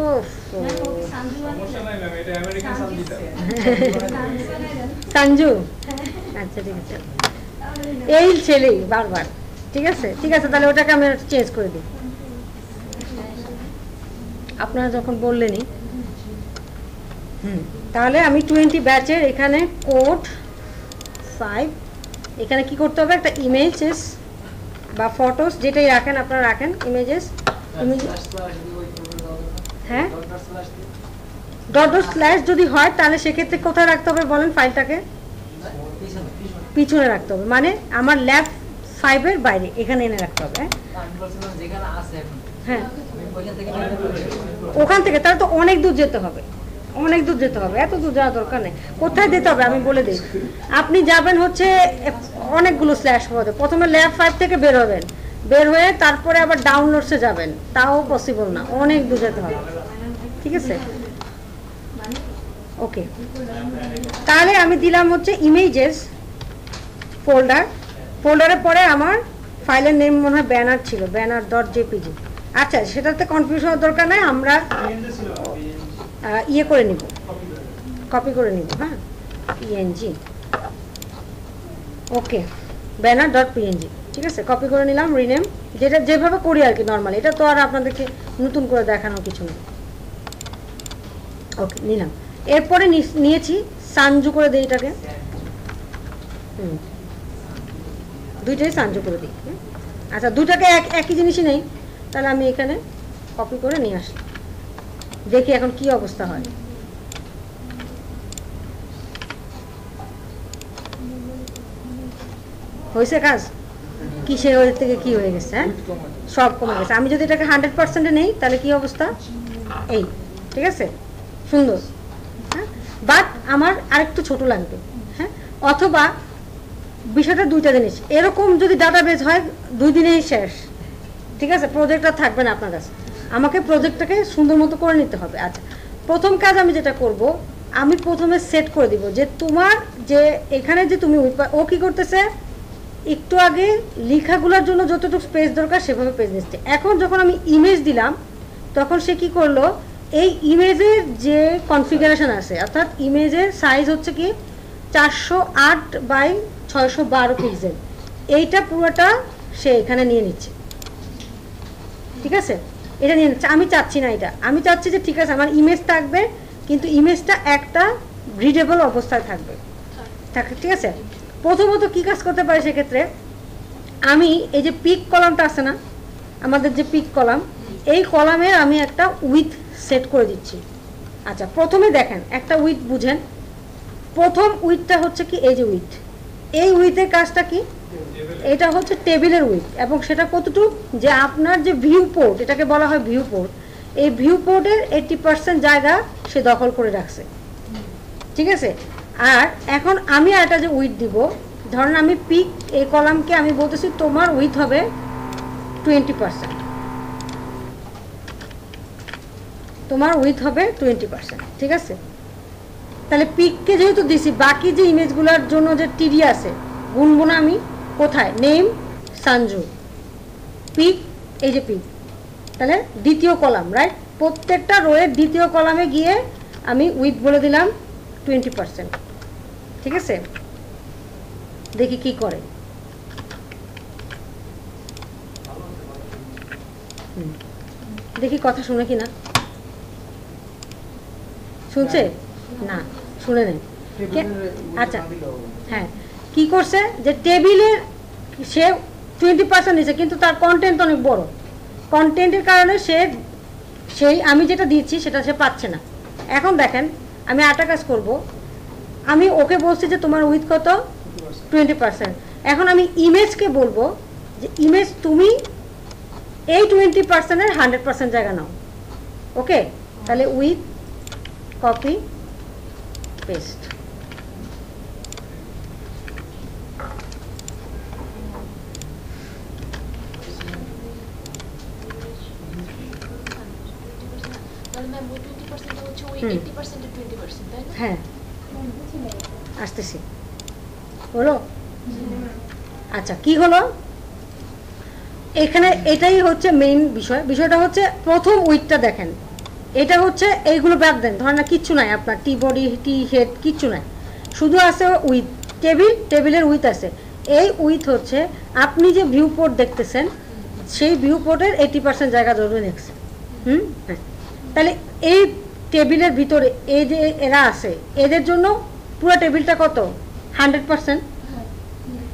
সঞ্জু। আচ্ছা ঠিক আছে, এই ছেলেই বারবার। ঠিক আছে, ঠিক আছে, তাহলে ওটাকে আমি চেঞ্জ করে দিই। আপনারা যখন বললেনই, হুম, তাহলে আমি টোয়েন্টি ব্যাচের এখানে কোড ফাইভ এখানে কি করতে হবে একটা ইমেজেস বা ফটোস যেটাই রাখেন আপনারা রাখেন ইমেজেস হ্যাঁ ডট ডট স্ল্যাশ যদি হয় তাহলে সেক্ষেত্রে কোথায় রাখতে হবে বলেন ফাইলটাকে পিছনে রাখতে হবে মানে আমার ল্যাব ফাইভের বাইরে এখানে এনে রাখতে হবে হ্যাঁ ওখান থেকে তাহলে তো অনেক দূর যেতে হবে অনেক দূর যেতে হবে এত দূর যাওয়ার দরকার নেই কোথায় যেতে হবে আমি বলে দিই আপনি যাবেন হচ্ছে অনেকগুলো স্ল্যাশ হবে প্রথমে ল্যাব ফাইভ থেকে বের হবেন বের হয়ে তারপরে আবার ডাউনলোডসে যাবেন তাও পসিবল না অনেক দূর যেতে হবে ঠিক আছে ওকে তাহলে আমি দিলাম হচ্ছে ইমেজেস ফোল্ডার ফোল্ডারের পরে আমার ফাইলের নেম মনে হয় ব্যানার ছিল ব্যানার ডট জেপিজি আচ্ছা সেটাতে কনফিউজ হওয়ার দরকার নাই আমরা ইয়ে করে নিব কপি করে নিব হ্যাঁ PNG okay banner dot PNG ঠিক আছে কপি করে নিলাম রিনেম যেটা যেভাবে করি আর কি নর্মালি এটা তো আর আপনাদেরকে নতুন করে দেখানোর কিছু নেই ওকে নিলাম এরপরে নিয়েছি সানজু করে দিই এটাকে হুম দুইটাই সানজু করে দিই আচ্ছা দুটাকে এক একই জিনিসই নেই তাহলে আমি এখানে কপি করে নিয়ে আসি দেখি এখন কি অবস্থা হয় হয়েছে কাজ কিসের ওদের থেকে কি হয়ে গেছে হ্যাঁ সব কমে গেছে আমি যদি এটাকে হান্ড্রেড পার্সেন্টে নেই তাহলে কি অবস্থা এই ঠিক আছে সুন্দর হ্যাঁ বাট আমার আরেকটু ছোট লাগবে হ্যাঁ অথবা বিষয়টা দুইটা জিনিস এরকম যদি ডাটাবেজ হয় দুই দিনেই শেষ ঠিক আছে প্রজেক্ট আর থাকবে না আপনার কাছে আমাকে প্রজেক্টটাকে সুন্দর মতো করে নিতে হবে আচ্ছা প্রথম কাজ আমি যেটা করব আমি প্রথমে সেট করে দিব যে তোমার যে এখানে যে তুমি ও কি করতেছে একটু আগে লেখাগুলোর জন্য যতটুকু স্পেস দরকার সেভাবে পেজ নিচ্ছে এখন যখন আমি ইমেজ দিলাম তখন সে কি করলো এই ইমেজের যে কনফিগারেশন আছে অর্থাৎ ইমেজের সাইজ হচ্ছে কি চারশো আট বাই ছয়শো বারো পিক্সেল এইটা পুরোটা সে এখানে নিয়ে নিচ্ছে ঠিক আছে এটা নিয়ে নিচ্ছে আমি চাচ্ছি না এটা আমি চাচ্ছি যে ঠিক আছে আমার ইমেজ থাকবে কিন্তু ইমেজটা একটা রিডেবল অবস্থায় থাকবে ঠিক আছে প্রথমত কি কাজ করতে পারে সেক্ষেত্রে আমি এই যে পিক কলামটা আছে না আমাদের যে পিক কলাম এই কলামের আমি একটা উইথ সেট করে দিচ্ছি আচ্ছা প্রথমে দেখেন একটা উইথ বুঝেন প্রথম উইথটা হচ্ছে কি এই যে উইথ এই উইথের কাজটা কি এটা হচ্ছে টেবিলের উইথ এবং সেটা কতটুকু যে আপনার যে ভিউ পোর্ট এটাকে বলা হয় ভিউ পোর্ট এই ভিউ পোর্টের এইটি পার্সেন্ট জায়গা সে দখল করে রাখছে ঠিক আছে আর এখন আমি একটা যে উইথ দিব ধরেন আমি পিক এই কলামকে আমি বলতেছি তোমার উইথ হবে টোয়েন্টি পার্সেন্ট তোমার উইথ হবে টোয়েন্টি পার্সেন্ট ঠিক আছে তাহলে পিককে যেহেতু দিছি বাকি যে ইমেজগুলোর জন্য যে টিডি আছে গুনবো না আমি কোথায় নেম সানজু পিক এই যে পিক তাহলে দ্বিতীয় কলাম রাইট প্রত্যেকটা রোয়ের দ্বিতীয় কলামে গিয়ে আমি উইথ বলে দিলাম টোয়েন্টি পার্সেন্ট ঠিক আছে দেখি কি করে দেখি কথা শুনে কি না শুনছে না শুনে নেই আচ্ছা হ্যাঁ কি করছে যে টেবিলের সে টোয়েন্টি পার্সেন্ট নিচ্ছে কিন্তু তার কন্টেন্ট অনেক বড় কন্টেন্টের কারণে সে সেই আমি যেটা দিচ্ছি সেটা সে পাচ্ছে না এখন দেখেন আমি আটা কাজ করবো আমি ওকে বলছি যে তোমার উইথ কত টোয়েন্টি পার্সেন্ট এখন আমি ইমেজকে বলবো যে ইমেজ তুমি এই টোয়েন্টি পার্সেন্টের হান্ড্রেড পার্সেন্ট জায়গা নাও ওকে তাহলে উইথ কপি পেস্ট হ্যাঁ আসতেছি হলো আচ্ছা কি হলো এখানে এটাই হচ্ছে মেইন বিষয় বিষয়টা হচ্ছে প্রথম উইথটা দেখেন এটা হচ্ছে এইগুলো বাদ দেন ধরেন না কিচ্ছু নাই আপনার টি বডি টি হেড কিচ্ছু নাই শুধু আছে উইথ টেবিল টেবিলের উইথ আছে এই উইথ হচ্ছে আপনি যে ভিউ পোর্ট দেখতেছেন সেই ভিউ পোর্টের এইটি পার্সেন্ট জায়গা ধরে নিচ্ছে হুম হ্যাঁ তাহলে এই টেবিলের ভিতরে এই যে এরা আছে এদের জন্য পুরো টেবিলটা কত হান্ড্রেড পার্সেন্ট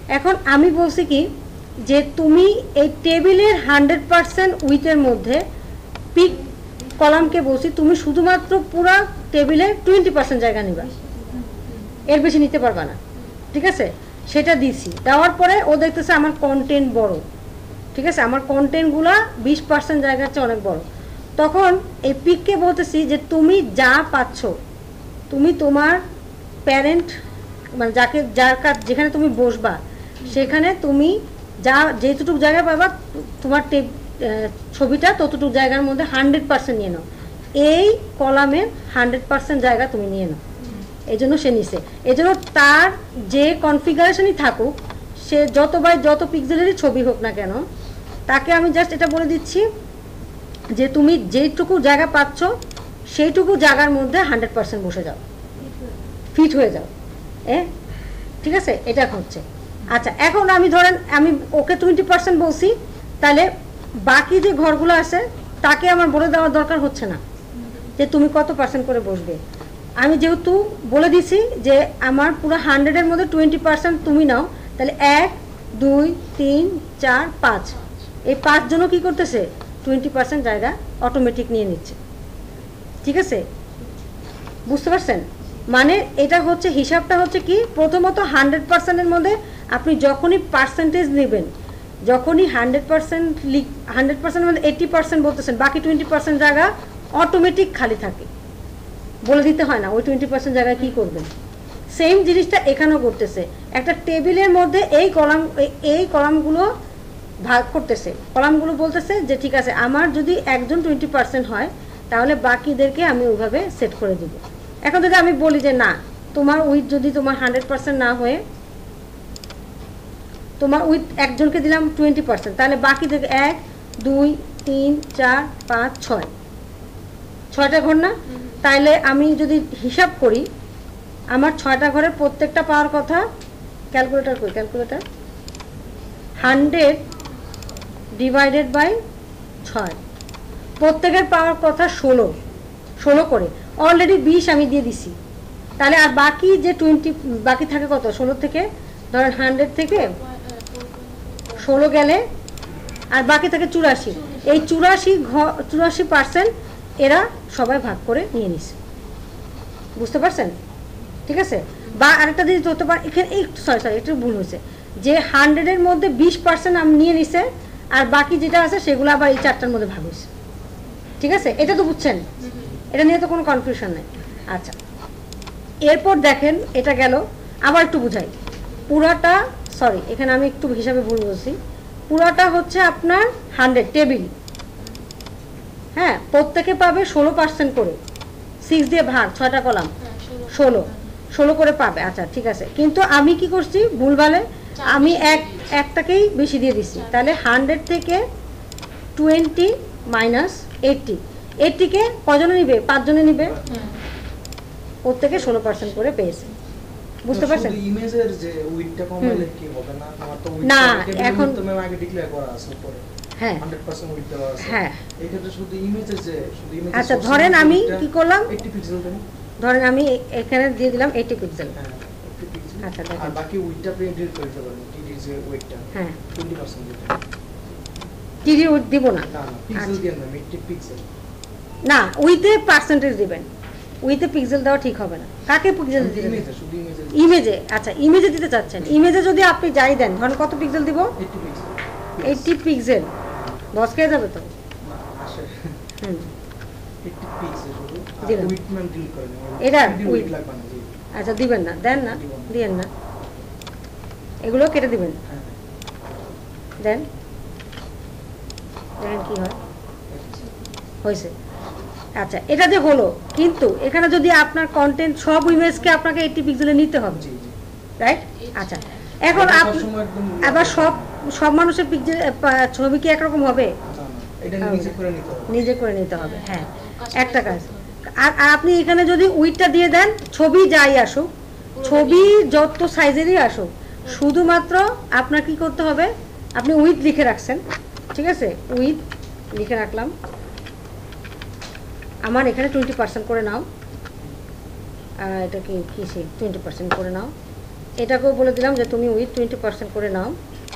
এখন আমি বলছি কি যে তুমি এই টেবিলের হান্ড্রেড পার্সেন্ট উইথের মধ্যে পিক কলামকে বলছি তুমি শুধুমাত্র পুরো টেবিলে টোয়েন্টি পার্সেন্ট জায়গা নিবা, এর বেশি নিতে পারবা না, ঠিক আছে? সেটা দিছি, দেওয়ার পরে ও দেখতেছে আমার কন্টেন্ট বড়, ঠিক আছে, আমার কন্টেন্টগুলো বিশ পার্সেন্ট জায়গার চেয়ে অনেক বড়। তখন এই পিককে বলতেছি যে তুমি যা পাচ্ছ, তুমি তোমার প্যারেন্ট মানে যাকে যার কাজ যেখানে তুমি বসবা সেখানে তুমি যা যেটুকু জায়গা পাবা তোমার ছবিটা ততটুকু জায়গার মধ্যে হান্ড্রেড পার্সেন্ট নিয়ে নাও, এই কলামের হান্ড্রেড পার্সেন্ট জায়গা তুমি নিয়ে নাও। এই জন্য সে নিছে, এই জন্য তার যে কনফিগারেশনই থাকুক, সে যত বাই যত পিক্সেলেরই ছবি হোক না কেন, তাকে আমি জাস্ট এটা বলে দিচ্ছি যে তুমি যেইটুকু জায়গা পাচ্ছ সেইটুকু জায়গার মধ্যে হান্ড্রেড পার্সেন্ট বসে যাও, ফিট হয়ে যাও, এ ঠিক আছে? এটা হচ্ছে। আচ্ছা, এখন আমি ধরেন আমি ওকে টোয়েন্টি পার্সেন্ট বলছি, তাহলে বাকি যে ঘরগুলো আছে তাকে আমার বলে দেওয়ার দরকার হচ্ছে না যে তুমি কত পার্সেন্ট করে বসবে। আমি যেহেতু বলে দিছি যে আমার পুরো হান্ড্রেডের মধ্যে টোয়েন্টি পার্সেন্ট তুমি নাও, তাহলে এক দুই তিন চার পাঁচ, এই পাঁচ জন কি করতেছে টোয়েন্টি পার্সেন্ট জায়গা অটোমেটিক নিয়ে নিচ্ছে, ঠিক আছে? বুঝতে পারছেন? মানে এটা হচ্ছে হিসাবটা হচ্ছে কি, প্রথমত হান্ড্রেড পার্সেন্টের মধ্যে আপনি যখনই পার্সেন্টেজ নেবেন, যখনই হান্ড্রেড পার্সেন্ট লিখ হান্ড্রেড পার্সেন্টের মধ্যে এইটি পার্সেন্ট বলতেছেন, বাকি টোয়েন্টি পার্সেন্ট জায়গা অটোমেটিক খালি থাকে, বলে দিতে হয় না ওই টোয়েন্টি পার্সেন্ট জায়গায় কী করবেন। সেম জিনিসটা এখানেও করতেছে, একটা টেবিলের মধ্যে এই কলাম এই কলামগুলো ভাগ করতেছে, কলামগুলো বলতেছে যে ঠিক আছে আমার যদি একজন টোয়েন্টি পার্সেন্ট হয় তাহলে বাকিদেরকে আমি ওইভাবে সেট করে দিব। এখন যদি আমি বলি যে না, তোমার উইথ যদি তোমার হান্ড্রেড পার্সেন্ট না হয়ে তোমার উইথ একজনকে দিলাম টোয়েন্টি পার্সেন্ট, তাহলে বাকি থেকে এক দুই তিন চার পাঁচ ছয়, ছয়টা ঘর না? তাইলে আমি যদি হিসাব করি আমার ছয়টা ঘরের প্রত্যেকটা পাওয়ার কথা, ক্যালকুলেটার করি, ক্যালকুলেটার হান্ড্রেড ডিভাইডেড বাই ছয়, প্রত্যেকের পাওয়ার কথা ষোলো, ষোলো করে অলরেডি বিশ আমি দিয়ে দিছি। তাহলে আর বাকি যে টোয়েন্টি বাকি থাকে কত, ষোলো থেকে ধরেন হান্ড্রেড থেকে ষোলো গেলে আর বাকি থাকে চুরাশি, এই চুরাশি ঘর চুরাশি পার্সেন্ট এরা সবাই ভাগ করে নিয়ে নিছে, বুঝতে পারছেন? ঠিক আছে? বা আরেকটা জিনিস হতে পারে এখানে এই সরি সরি একটু ভুল হয়েছে, যে হান্ড্রেডের মধ্যে বিশ পার্সেন্ট আমি নিয়ে নিছে আর বাকি যেটা আছে সেগুলো আবার এই চারটার মধ্যে ভাগ হয়েছে, ঠিক আছে? এটা তো বুঝছেন, এটা নিয়ে তো কোনো কনফিউশন নেই। আচ্ছা, এরপর দেখেন এটা গেল, আবার একটু বুঝাই। পুরাটা সরি এখানে আমি একটু হিসাবে ভুল বলছি, পুরাটা হচ্ছে আপনার হান্ড্রেড টেবিল, হ্যাঁ, প্রত্যেকে পাবে ষোলো পার্সেন্ট করে, সিক্স দিয়ে ভাগ, ছয়টা কলাম ষোলো ষোলো করে পাবে। আচ্ছা ঠিক আছে, কিন্তু আমি কি করছি ভুলভালে, আমি এক একটাকেই বেশি দিয়ে দিচ্ছি, তাহলে হান্ড্রেড থেকে টোয়েন্টি মাইনাস এইটটি, এইটটিকে কজনে নিবে? পাঁচজনে নিবে, প্রত্যেকে ষোলো পার্সেন্ট করে পেয়েছে, বুঝতে পারছেন? ইমেজের যে উইডটা কমাইলে কি হবে না? আমার তো উইড না এখন তুমি আগে ডিক্লেয়ার করা আছে উপরে, হ্যাঁ হান্ড্রেড পার্সেন্ট উইড দেওয়া আছে, হ্যাঁ এই ক্ষেত্রে শুধু ইমেজের যে শুধু ইমেজ। আচ্ছা ধরেন আমি কি করলাম, এইটটি পিক্সেল দেন, ধরেন আমি এখানে দিয়ে দিলাম এইটটি পিক্সেল, হ্যাঁ এইটটি পিক্সেল। আচ্ছা দেখেন আর বাকি উইডটা আপনি এডিট করে দিতে পারেন, টিডি যে উইডটা, হ্যাঁ টোয়েন্টি পার্সেন্ট দিতে, টিডি উইড দিব না, না না পিক্সেল দেন না, এইটটি পিক্সেল না, উইথে পার্সেন্টেজ দিবেন, উইথে পিক্সেল দেওয়া ঠিক হবে না। কাকে পিক্সেল দিতে? ইমেজে, শুধু ইমেজে। ইমেজে, আচ্ছা ইমেজে দিতে চাচ্ছেন, ইমেজে যদি আপনি যাই দেন ধরেন কত পিক্সেল দিব? এইটটি পিক্সেল, এইটটি পিক্সেল, বস কে যাবে তো, আসে হুম এইটটি পিক্সেল শুধু, আর দিলাম। উইড মান ডিল করেন, এটা উইড লাগবে না, জি আচ্ছা দিবেন না, দেন না, দিয়েন না, এগুলো কেটে দিবেন, হ্যাঁ দেন দেখেন কি হয়, হয়েছে। আচ্ছা এটা যে হলো, কিন্তু এখানে যদি আপনার কন্টেন্ট সব ইমেজকে আপনাকে এইটটি পিক্সেলে নিতে হবে, জি জি রাইট? আচ্ছা এখন আপনি আবার সব সব মানুষের পিক্সেল ছবি কি একরকম হবে? এটা নিজে করে নিতে হবে, নিজে করে নিতে হবে, হ্যাঁ একটা কাজ। আর আপনি এখানে যদি উইডটা দিয়ে দেন, ছবি যাই আসুক, ছবি যত সাইজেরই আসুক, শুধুমাত্র আপনার কি করতে হবে, আপনি উইথ লিখে রাখছেন, ঠিক আছে, উইথ লিখে রাখলাম, আমার এখানে টোয়েন্টি পার্সেন্ট করে নাও, এটা কি কিসে টোয়েন্টি পার্সেন্ট করে নাও, এটাকেও বলে দিলাম যে তুমি উইথ টোয়েন্টি পার্সেন্ট করে নাও,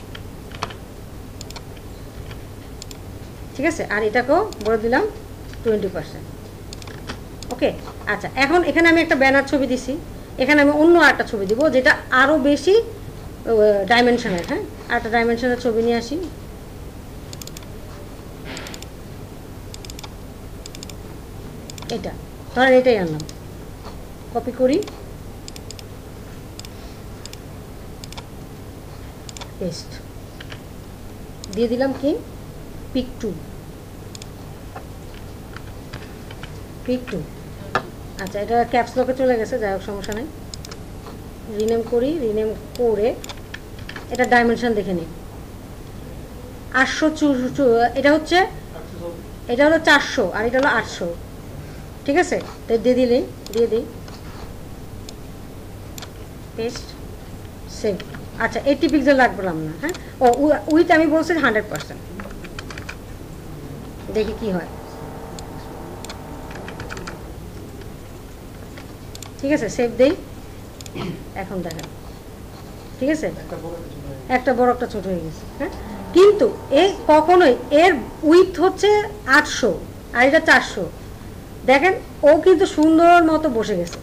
ঠিক আছে। আর এটাকেও বলে দিলাম টোয়েন্টি পার্সেন্ট। ওকে, আচ্ছা এখন এখানে আমি একটা ব্যানার ছবি দিছি, এখানে আমি অন্য আরেকটা ছবি দিব যেটা আরও বেশি ডাইমেনশনের। হ্যাঁ, আরেকটা ডাইমেনশনের ছবি নিয়ে আসি। এটা ধরেন এটাই আনলাম, কপি করি, পেস্ট দিয়ে দিলাম কি পিক টু, পিক টু। আচ্ছা এটা ক্যাপস লকে চলে গেছে, যাই হোক সমস্যা নেই, রিনেম করি, রিনেম করে এটা ডাইমেনশন দেখে নিই। আটশো এটা হচ্ছে, এটা হলো চারশো আর এটা হলো আটশো, ঠিক আছে। তো দিয়ে দিলেই দিয়ে দিই, পেস্ট, সেভ। আচ্ছা এইটি পিক্সেল রাখলাম না। হ্যাঁ, ও উইথ আমি বলছি হান্ড্রেড পার্সেন্ট, দেখি কি হয়। ঠিক আছে, সেভ দেই, এখন দেখেন, ঠিক আছে, একটা বড় একটা ছোট হয়ে গেছে। হ্যাঁ, কিন্তু এই কখনোই এর উইথ হচ্ছে আটশো আর এটা চারশো, দেখেন ও কিন্তু সুন্দর মতো বসে গেছে,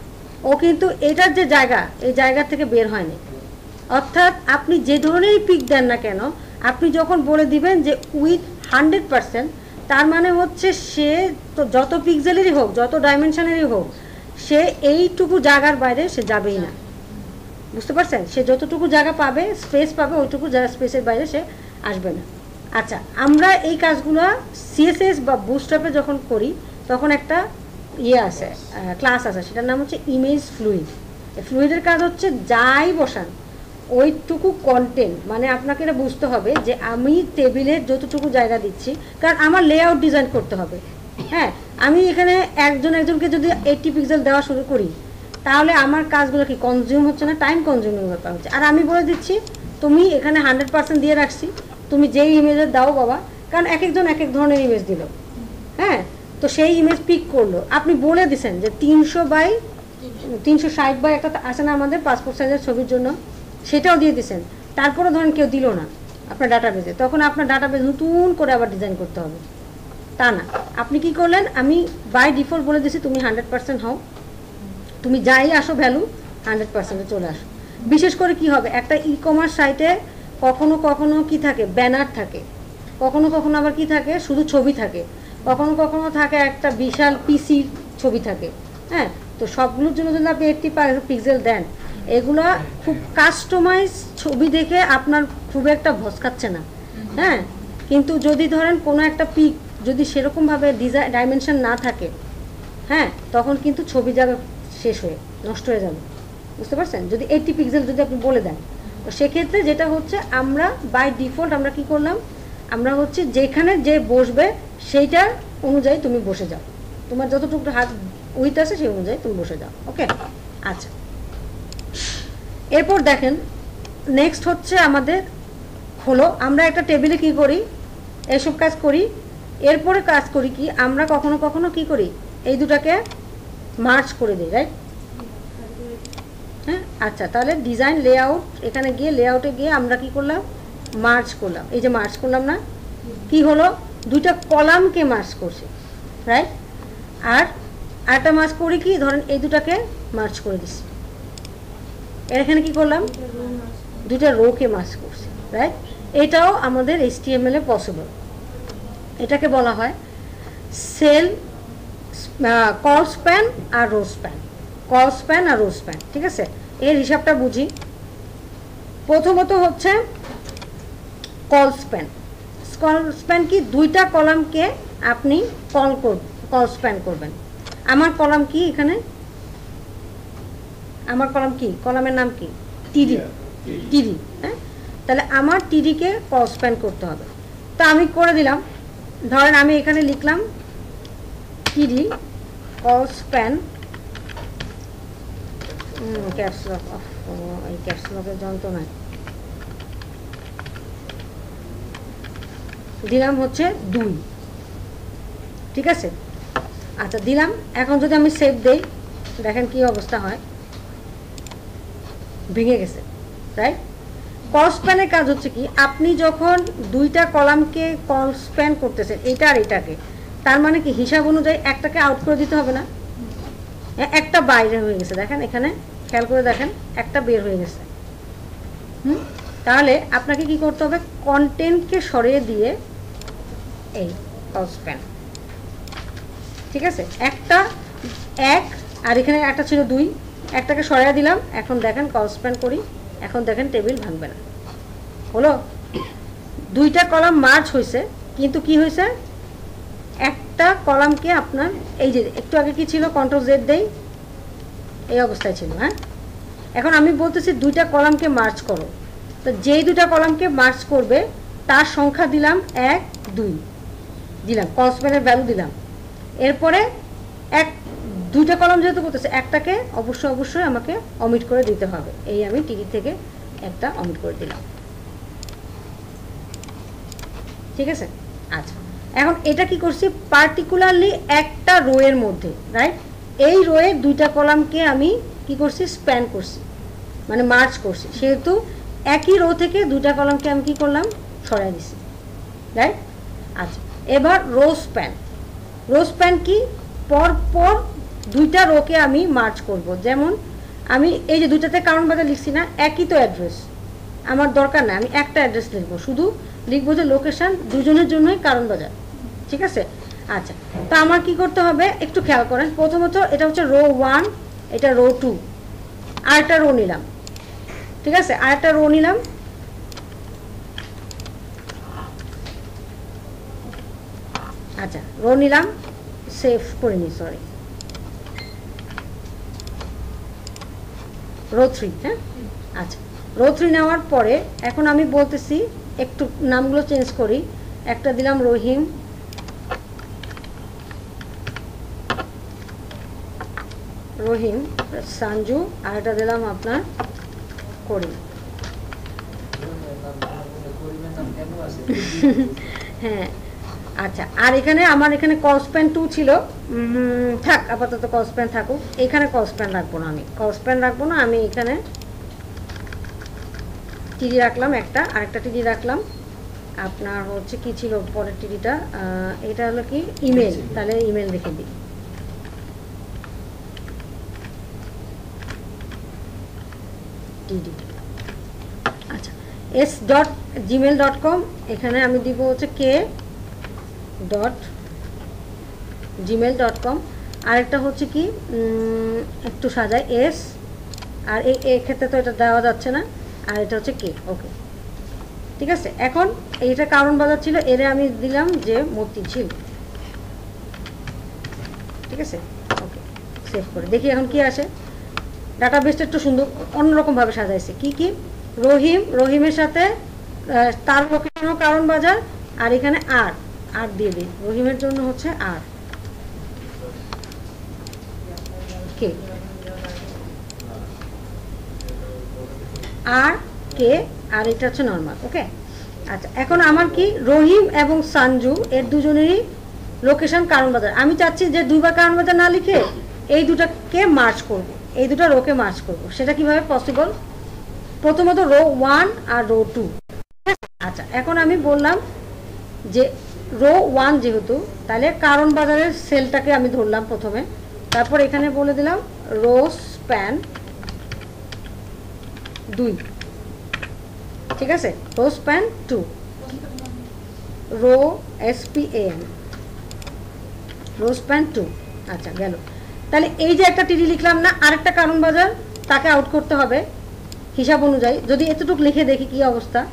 ও কিন্তু এটার যে জায়গা এই জায়গা থেকে বের হয়নি। অর্থাৎ আপনি যে ধরনেরই পিক দেন না কেন, আপনি যখন বলে দিবেন যে উইথ হান্ড্রেড পার্সেন্ট, তার মানে হচ্ছে সে তো যত পিক্সেলেরই হোক, যত ডাইমেনশনেরই হোক, সে এইটুকু জায়গার বাইরে সে যাবেই না। বুঝতে পারছেন? সে যতটুকু জায়গা পাবে, স্পেস পাবে, ওইটুকু জায়গা স্পেসের বাইরে সে আসবে না। আচ্ছা, আমরা এই কাজগুলো সিএসএস বা বুস্টআপে যখন করি তখন একটা ইয়ে আছে, ক্লাস আছে, সেটার নাম হচ্ছে ইমেজ ফ্লুইড। ফ্লুইডের কাজ হচ্ছে যাই বসান ওইটুকু কন্টেন্ট, মানে আপনাকে এটা বুঝতে হবে যে আমি টেবিলের যতটুকু জায়গা দিচ্ছি, কারণ আমার লেআউট ডিজাইন করতে হবে। হ্যাঁ, আমি এখানে একজন একজনকে যদি এইটটি পিক্সেল দেওয়া শুরু করি তাহলে আমার কাজগুলো কি কনজিউম হচ্ছে না, টাইম কনজিউমিং ব্যাপার হচ্ছে। আর আমি বলে দিচ্ছি তুমি এখানে হান্ড্রেড পার্সেন্ট দিয়ে রাখছি, তুমি যেই ইমেজের দাও বাবা, কারণ এক একজন এক এক ধরনের ইমেজ দিল। হ্যাঁ, তো সেই ইমেজ পিক করলো, আপনি বলে দিচ্ছেন যে তিনশো বাই তিনশো ষাট বাই একটা আসে না আমাদের পাসপোর্ট সাইজের ছবির জন্য, সেটাও দিয়ে দিচ্ছেন। তারপরে ধরেন কেউ দিল না আপনার ডাটাবেজে, তখন আপনার ডাটাবেজ নতুন করে আবার ডিজাইন করতে হবে। তা না, আপনি কি করলেন, আমি বাই ডিফল্ট বলে দিচ্ছি তুমি হান্ড্রেড পার্সেন্ট হও, তুমি যাই আসো ভ্যালু হান্ড্রেড পার্সেন্টে চলে আসো। বিশেষ করে কি হবে, একটা ই কমার্স সাইটে কখনো কখনো কি থাকে, ব্যানার থাকে, কখনো কখনো আবার কি থাকে, শুধু ছবি থাকে, কখনো কখনো থাকে একটা বিশাল পিসির ছবি থাকে। হ্যাঁ, তো সবগুলোর জন্য যদি আপনি এইটটি পিক্সেল দেন, এগুলো খুব কাস্টমাইজ ছবি দেখে আপনার খুব একটা ভসকাচ্ছে না। হ্যাঁ, কিন্তু যদি ধরেন কোনো একটা পিক যদি সেরকমভাবে ডিজাইন ডাইমেনশন না থাকে, হ্যাঁ, তখন কিন্তু ছবি জায়গা শেষ হয়ে নষ্ট হয়ে যাবে। বুঝতে পারছেন? যদি এইটটি পিক্সেল যদি আপনি বলে দেন, তো সেক্ষেত্রে যেটা হচ্ছে আমরা বাই ডিফল্ট আমরা কি করলাম, আমরা হচ্ছে যেখানে যে বসবে সেইটার অনুযায়ী তুমি বসে যাও, তোমার যতটুকু হাত উইথ আছে সেই অনুযায়ী তুমি বসে যাও। ওকে, আচ্ছা, এরপর দেখেন নেক্সট হচ্ছে আমাদের হলো আমরা একটা টেবিলে কি করি, এসব কাজ করি। এরপরে কাজ করি কি, আমরা কখনো কখনো কি করি, এই দুটাকে মার্চ করে দিই, রাইট? হ্যাঁ, আচ্ছা, তাহলে ডিজাইন লেআউট, এখানে গিয়ে লেআউটে গিয়ে আমরা কি করলাম, মার্চ করলাম। এই যে মার্চ করলাম না, কি হলো, দুইটা কলামকে মার্চ করছে, রাইট? আর আরেকটা মার্চ করি কি, ধরেন এই দুটাকে মার্চ করে দিচ্ছি। এখানে কি করলাম, দুইটা রোকে মার্চ করছি, রাইট? এটাও আমাদের এইচটিএমএল এ পসিবল। এটাকে বলা হয় সেল কল স্প্যান আর রো স্প্যান, কল স্প্যান আর রো স্প্যান। ঠিক আছে, এর হিসাবটা বুঝি। প্রথমত হচ্ছে কল স্প্যান। কল স্প্যান কি, দুইটা কলামকে আপনি কল কর কল স্প্যান করবেন। আমার কলাম কি, এখানে আমার কলাম কি, কলামের নাম কি, টিডি, টিডি। হ্যাঁ, তাহলে আমার টিডিকে কল স্প্যান করতে হবে। তো আমি করে দিলাম, ধরেন আমি এখানে লিখলাম টিডি কল স্প্যান ক্যাপসলক, এই ক্যাপসলকের যন্ত্রণায় দিলাম হচ্ছে দুই। ঠিক আছে, আচ্ছা দিলাম। এখন যদি আমি সেভ দেই, দেখেন কি অবস্থা হয়, ভেঙে গেছে, রাইট? কল স্প্যানের কাজ হচ্ছে কি, আপনি যখন দুইটা কলামকে কল স্প্যান করতেছেন এটা আর এটাকে, তার মানে কি হিসাব অনুযায়ী একটাকে আউট করে দিতে হবে না? একটা বাইরে হয়ে গেছে, দেখেন এখানে খেয়াল করে দেখেন একটা বের হয়ে গেছে। হুম, তাহলে আপনাকে কি করতে হবে, কন্টেন্টকে সরিয়ে দিয়ে এই কল স্প্যান, ঠিক আছে, একটা এক আর এখানে একটা ছিল দুই, একটাকে সরিয়ে দিলাম, এখন দেখেন কল স্প্যান করি, এখন দেখেন টেবিল ভাঙবে না, হলো? দুইটা কলাম মার্জ হয়েছে, কিন্তু কি হয়েছে, একটা কলামকে আপনার এই যে একটু আগে কি ছিল, কন্ট্রোল জেড দেই, এই অবস্থায় ছিল। হ্যাঁ, এখন আমি বলতেছি দুইটা কলামকে মার্জ করো, তো যেই দুটা কলামকে মার্জ করবে তার সংখ্যা দিলাম এক দুই দিলাম, কল স্প্যানের ভ্যালু দিলাম। এরপরে এক দুইটা কলাম যেহেতু বলতেছে, একটাকে অবশ্যই অবশ্যই আমাকে অমিট করে দিতে হবে, এই আমি টিভি থেকে একটা অমিট করে দিলাম, ঠিক আছে? আচ্ছা, এখন এটা কি করছি, পার্টিকুলারলি একটা রো এর মধ্যে, রাইট? এই রোয়ে দুইটা কলামকে আমি কি করছি, স্প্যান করছি, মানে মার্জ করছি, সেহেতু একই রো থেকে দুইটা কলামকে আমি কি করলাম, সরাই দিছি, রাইট? আচ্ছা, এবার রো স্প্যান। রো স্প্যান কি, পর পর দুইটা রোকে আমি মার্জ করব। যেমন আমি এই যে দুইটাতে কারণ বাজার লিখছি না, একই তো অ্যাড্রেস, আমার দরকার না আমি একটা অ্যাড্রেস লিখবো, শুধু লিখবো যে লোকেশন দুজনের জন্যই কারণ বাজার, ঠিক আছে? আচ্ছা, তা আমার কি করতে হবে একটু খেয়াল করেন। প্রথমত এটা হচ্ছে রো ওয়ান, এটা রো টু, আর একটা রো নিলাম, ঠিক আছে, আর একটা রো নিলাম, আচ্ছা রো নিলাম, সেভ করে নি, সরি রো থ্রি। হ্যাঁ, আচ্ছা, রো থ্রি নেওয়ার পরে এখন আমি বলতেছি একটু নামগুলো চেঞ্জ করি, একটা দিলাম রহিম, রহিম সঞ্জু, আর এটা দিলাম আপনার করিম। হ্যাঁ, আচ্ছা, আর এখানে আমার এখানে কল স্প্যান টু ছিল, থাক আপাতত কল স্প্যান থাকুক, এখানে কল স্প্যান রাখবো না, আমি কল স্প্যান রাখবো না, আমি এখানে টিডি রাখলাম একটা, আরেকটা টিডি রাখলাম আপনার হচ্ছে কি ছিল পরের টিডিটা, এটা হলো কি ইমেল, তাহলে ইমেল রেখে দিই, টিডি। আচ্ছা, S dot Gmail dot com, এখানে আমি দিব হচ্ছে K dot Gmail dot com, আরেকটা হচ্ছে কি একটু সাজায় এস, আর এই ক্ষেত্রে তো এটা দেওয়া যাচ্ছে না, আর এটা হচ্ছে কে, ওকে, ঠিক আছে? এখন এইটা কারণ বাজার ছিল, এরে আমি দিলাম যে মতিঝিল, ঠিক আছে, ওকে, সেভ করে দেখি এখন কি আসে। ডাটাবেসটা একটু সুন্দর অন্যরকমভাবে সাজাইছে, কি কি রহিম, রহিমের সাথে তার লোকেশনও কারণ বাজার, আর এখানে আর আর দিয়ে দিই, রহিমের জন্য হচ্ছে আর কে, আর কে, আর এটা হচ্ছে নর্মাল, ওকে। আচ্ছা, এখন আমার কি রহিম এবং সঞ্জু এর দুজনেরই লোকেশন কারণ বাজার, আমি চাচ্ছি যে দুইবার কারণ বাজার না লিখে এই দুটাকে মার্চ করব, এই দুটো রোকে মার্চ করব, সেটা কিভাবে পসিবল, প্রথমত রো ওয়ান আর রো টু। আচ্ছা, এখন আমি বললাম যে রো ওয়ান যেহেতু, তাহলে কারণ বাজারের সেলটাকে আমি ধরলাম প্রথমে, তারপর এখানে বলে দিলাম রো স্প্যান দুই, ঠিক আছে, row span two, row S P N, row span two. আচ্ছা, গেল। তাহলে এই যে একটা টিডি লিখলাম না, আরেকটা কারণ বাজার, তাকে আউট করতে হবে হিসাব অনুযায়ী। যদি এতটুকু লিখে দেখি কি অবস্থা,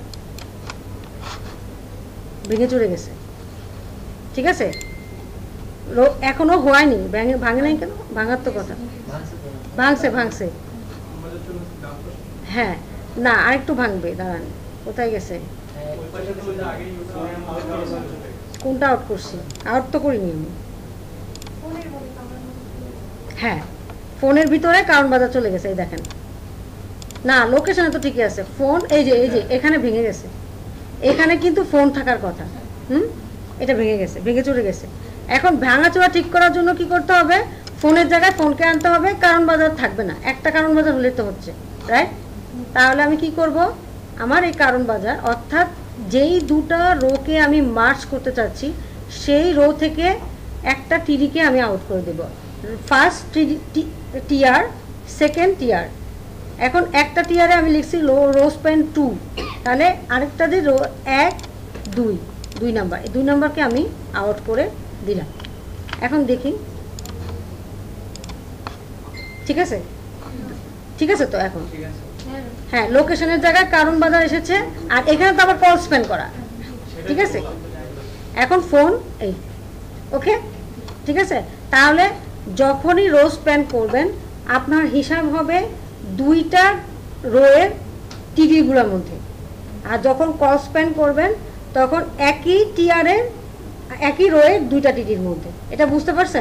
ভেঙে চড়ে গেছে, ঠিক আছে, এখনো হয়নি, ভাঙে নাই কেন, ভাঙার তো কথা, ভাঙছে ভাঙছে হ্যাঁ, না আরেকটু ভাঙবে, দাঁড়ান, কোথায় গেছে, কোনটা আউট করছি, আউট তো করিনি আমি, হ্যাঁ ফোনের ভিতরে কারণ বাজার চলে গেছে, এই দেখেন, না লোকেশনে তো ঠিকই আছে, ফোন এই যে এই যে এখানে ভেঙে গেছে, এখানে কিন্তু ফোন থাকার কথা, হুম, এটা ভেঙে গেছে, ভেঙে চড়ে গেছে। এখন ভাঙাচোরা ঠিক করার জন্য কি করতে হবে, ফোনের জায়গায় ফোনকে আনতে হবে, কারণ বাজার থাকবে না, একটা কারণ বাজার হলে তো হচ্ছে, রাইট? তাহলে আমি কি করব, আমার এই কারণ বাজার অর্থাৎ যেই দুটা রোকে আমি মার্চ করতে চাচ্ছি সেই রো থেকে একটা টিডিকে আমি আউট করে দেব। First TR, second TR. এখন একটা টিআরে আমি লিখছি লো রো স্প্যান টু, তাহলে আরেকটা যে রো এক দুই দুই নাম্বার, এই দুই নাম্বারকে আমি আউট করে দিলাম। এখন দেখি, ঠিক আছে ঠিক আছে তো এখন হ্যাঁ লোকেশনের জায়গায় কারণ বাজার এসেছে, আর এখানে তো আবার কল স্প্যান করা, ঠিক আছে। এখন ফোন এই ওকে, ঠিক আছে। তাহলে যখনই রো স্প্যান করবেন আপনার হিসাব হবে দুইটা রোয়ের টিডিগুলোর মধ্যে, আর যখন কল স্প্যান করবেন তখন একই টিআরের একই রোয়ের দুইটা টিডির মধ্যে। এটা বুঝতে পারছেন?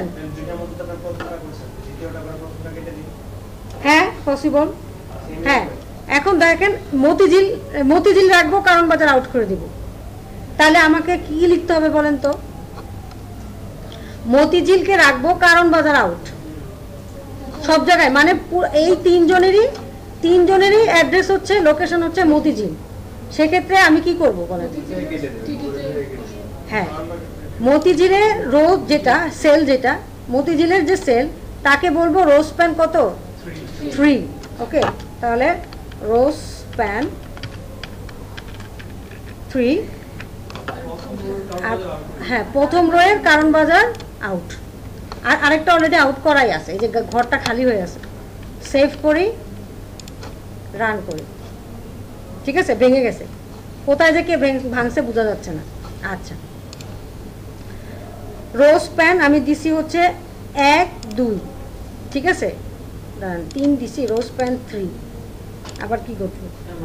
হ্যাঁ পসিবল। হ্যাঁ এখন দেখেন মতিঝিল মতিঝিল রাখবো, কারণ বাজার আউট করে দিব। তাহলে আমাকে কি লিখতে হবে বলেন তো? মতিঝিলকে রাখবো, কারণ বাজার আউট সব জায়গায়, মানে এই তিনজনেরই তিনজনেরই অ্যাড্রেস হচ্ছে, লোকেশন হচ্ছে মতিঝিল। সেক্ষেত্রে আমি কি করব বলেন? হ্যাঁ মতিঝিলের রো যেটা সেল, যেটা মতিঝিলের যে সেল তাকে বলবো রো স্প্যান কত? থ্রি। ওকে, তাহলে রো স্প্যান থ্রি। আর হ্যাঁ প্রথম রোয়ের কারণ বাজার আউট, আর আরেকটা অলরেডি আউট করাই আছে, এই যে ঘরটা খালি হয়ে আছে। সেভ করি, রান করি, ঠিক আছে। ভেঙে গেছে, কোথায় যে কে ভাঙছে বোঝা যাচ্ছে না। আচ্ছা রো স্প্যান আমি দিছি হচ্ছে এক দুই, ঠিক আছে। দাঁড়ান তিন দিছি, রো স্প্যান থ্রি। আবার কি করবো,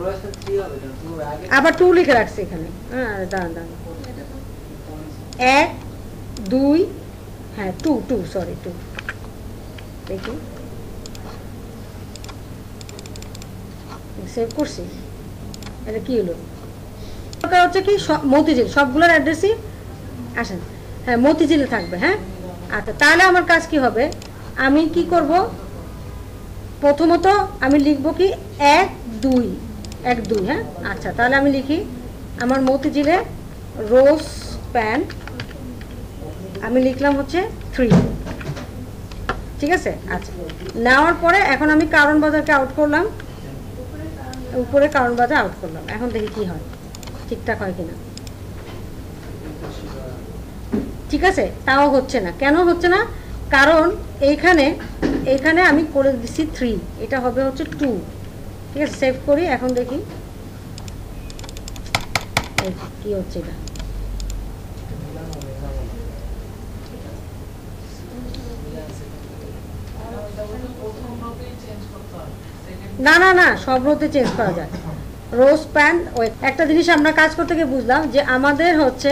আবার টু লিখে রাখছি এখানে। হ্যাঁ দাঁড়ান দাঁড়ান, এক দুই, হ্যাঁ টু টু সরি টু। দেখি সেভ করছি, এটা কি হলো? হচ্ছে কি মতিঝিল, সবগুলোর অ্যাড্রেসই আসেন হ্যাঁ মতিঝিলে থাকবে। হ্যাঁ আচ্ছা, তাহলে আমার কাজ কি হবে, আমি কি করব, প্রথমত আমি লিখব কি এক দুই, এক দুই। হ্যাঁ আচ্ছা, তাহলে আমি লিখি আমার মতিঝিলে রো স্প্যান আমি লিখলাম হচ্ছে থ্রি, ঠিক আছে। আচ্ছা নেওয়ার পরে এখন আমি কারণ বাজারকে আউট করলাম, উপরে কারণ বাজার আউট করলাম। এখন দেখি কি হয়, ঠিকঠাক হয় কিনা। ঠিক আছে, তাও হচ্ছে না। কেন হচ্ছে না? কারণ এইখানে এইখানে আমি করে দিচ্ছি থ্রি, এটা হবে হচ্ছে টু, ঠিক আছে। সেভ করি, এখন দেখি কি হচ্ছে। এটা না না না সব রোতে চেঞ্জ করা যায়। রো স্প্যান ওই একটা জিনিস আমরা কাজ করতে গিয়ে বুঝলাম যে আমাদের হচ্ছে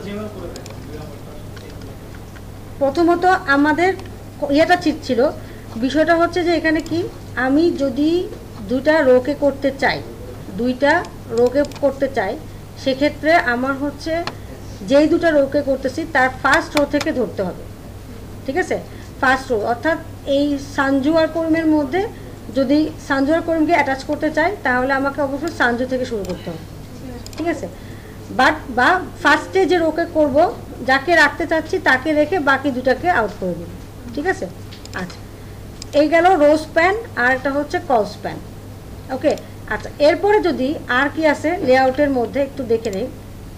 প্রথমত আমাদের ইয়েটা ঠিক ছিল। বিষয়টা হচ্ছে যে এখানে কি, আমি যদি দুইটা রোকে করতে চাই দুইটা রোকে করতে চাই সেক্ষেত্রে আমার হচ্ছে যেই দুটা রোকে করতেছি তার ফার্স্ট রো থেকে ধরতে হবে, ঠিক আছে। ফার্স্ট রো অর্থাৎ এই সানজু আর করিমের মধ্যে যদি সানজু আর করিমকে অ্যাটাচ করতে চাই তাহলে আমাকে অবশ্যই সানজু থেকে শুরু করতে হবে, ঠিক আছে। বাট বা ফার্স্টে যে রোকে করব যাকে রাখতে চাচ্ছি তাকে রেখে বাকি দুটাকে আউট করে দিব, ঠিক আছে। আচ্ছা এই গেল রো স্প্যান, আর একটা হচ্ছে কল স্প্যান। ওকে আচ্ছা, এরপরে যদি আর কি আছে লেআউটের মধ্যে একটু দেখে নেই।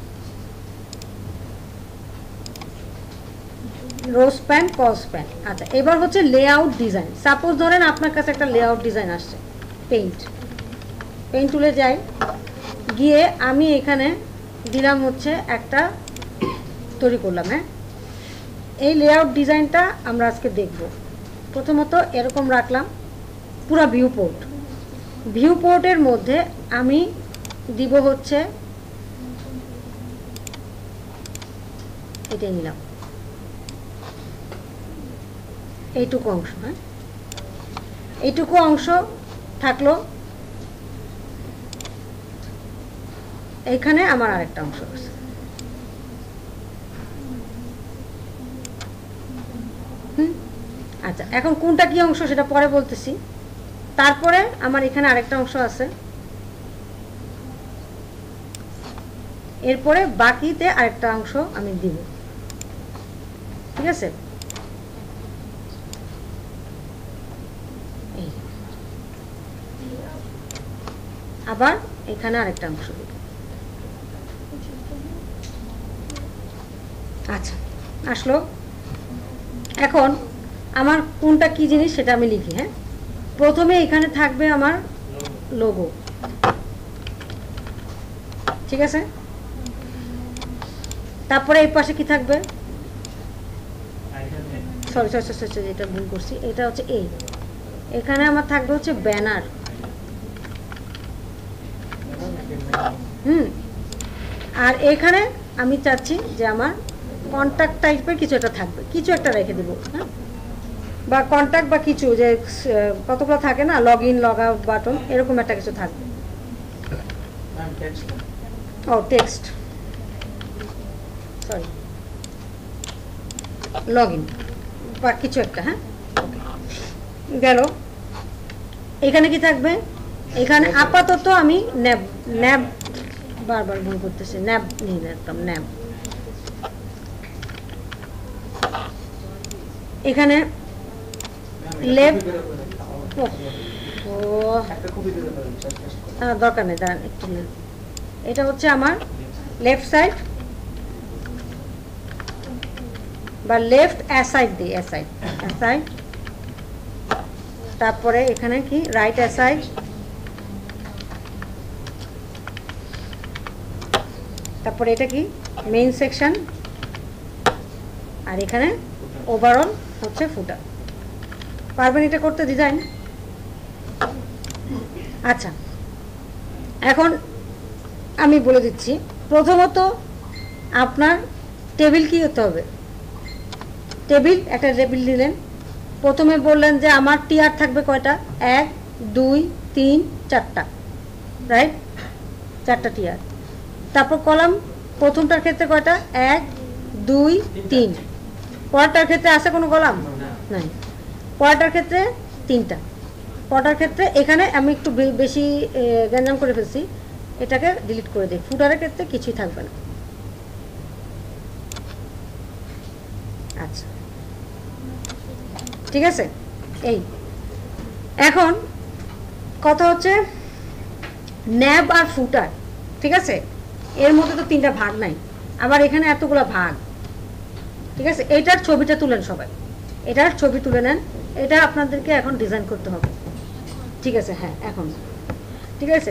Row span, col span. আচ্ছা এবার হচ্ছে লেআউট ডিজাইন। সাপোজ ধরেন আপনার কাছে একটা লেআউট ডিজাইন আসছে, পেইন্ট পেইন্ট টুলে যাই, গিয়ে আমি এখানে দিলাম হচ্ছে একটা তৈরি করলাম। হ্যাঁ এই লেআউট ডিজাইনটা আমরা আজকে দেখব। প্রথমত এরকম রাখলাম পুরা ভিউ পোর্ট। ভিউ পোর্টের মধ্যে আমি দিব হচ্ছে এটাই নিলাম, এইটুকু অংশ। হ্যাঁ এইটুকু অংশ থাকলো, এইখানে আমার আরেকটা অংশ আছে। হুম আচ্ছা, এখন কোনটা কি অংশ সেটা পরে বলতেছি। তারপরে আমার এখানে আরেকটা অংশ আছে, এরপরে বাকিতে আরেকটা অংশ আমি দিব, ঠিক আছে। আবার এখানে আরেকটা অংশ দিব। আচ্ছা আসলো। এখন আমার কোনটা কি জিনিস সেটা আমি লিখি। হ্যাঁ, প্রথমে এখানে থাকবে আমার লোগো, ঠিক আছে। তারপরে এই পাশে কি থাকবে, সরি সরি সরি এটা ভুল করছি, এটা হচ্ছে এই, এখানে আমার থাকবে হচ্ছে ব্যানার। হুম, আর এখানে আমি চাচ্ছি যে আমার কন্ট্যাক্ট টাইপের কিছু একটা থাকবে, কিছু একটা রেখে দেবো। হ্যাঁ, বা কন্ট্যাক্ট বা কিছু যে কতগুলো থাকে না, log in log out button, এরকম একটা কিছু থাকবে। ও টেক্সট, সরি লগ ইন বা কিছু একটা। হ্যাঁ গেল। এখানে কি থাকবে, এখানে আপাতত আমি ন্যাব ন্যাব বারবার ভুল করতেছি, ন্যাব নিয়ে একদম ন্যাব। এখানে লেফট, ও দরকার নেই, দাঁড়ান একটু। এটা হচ্ছে আমার লেফট সাইড বা লেফট অ্যাসাইড দিই, অ্যাসাইড অ্যাসাইড। তারপরে এখানে কি রাইট অ্যাসাইড, তারপরে এটা কি মেইন সেকশন, আর এখানে ওভারঅল হচ্ছে ফুটার। পারবেন এটা করতে ডিজাইন? আচ্ছা এখন আমি বলে দিচ্ছি, প্রথমত আপনার টেবিল কি হতে হবে, টেবিল একটা টেবিল দিলেন। প্রথমে বললেন যে আমার টিয়ার থাকবে কয়টা, এক দুই তিন চারটা, রাইট, চারটা টিয়ার। তারপর কলাম প্রথমটার ক্ষেত্রে কয়টা, এক দুই তিন। পরেরটার ক্ষেত্রে আছে কোনো কলাম নাই, পরেরটার ক্ষেত্রে তিনটা। পরেরটার ক্ষেত্রে এখানে আমি একটু বেশি গ্যাঞ্জাম করে ফেলছি, এটাকে ডিলিট করে দিই। ফুটারের ক্ষেত্রে কিছুই থাকবে না। আচ্ছা ঠিক আছে। এই এখন কথা হচ্ছে ন্যাব আর ফুটার, ঠিক আছে, এর মধ্যে তো তিনটা ভাগ নাই, আবার এখানে এতগুলো ভাগ, ঠিক আছে। এটার ছবিটা তুলেন সবাই, এটার ছবি তুলে নেন, এটা আপনাদেরকে এখন ডিজাইন করতে হবে, ঠিক আছে। হ্যাঁ এখন ঠিক আছে।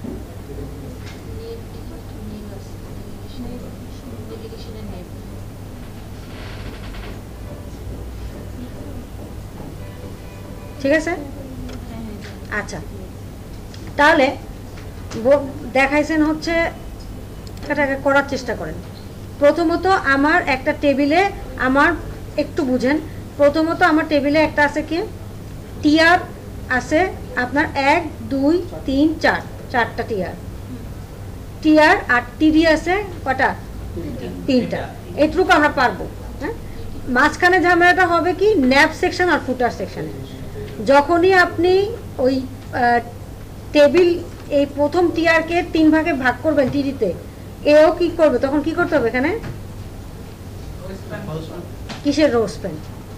ঠিক আছে আচ্ছা, তাহলে দেখাইছেন হচ্ছে এটাকে করার চেষ্টা করেন। প্রথমত আমার একটা টেবিলে, আমার একটু বুঝেন, প্রথমত আমার টেবিলে একটা আছে কি টিয়ার আছে আপনার এক দুই তিন চার, চারটা টিয়ার টিয়ার আর টিডি আছে কটা, তিনটা। এটুকু আমরা পারবো। হ্যাঁ, মাঝখানে ঝামেলাটা হবে কি ন্যাব সেকশন আর ফুটার সেকশনে। যখনই আপনি ওই টেবিল এই প্রথম টিয়ারকে তিন ভাগে ভাগ করবেন টিডিতে, এও কি করবে, তখন কি করতে হবে, এখানে কিসের রোজ পেন,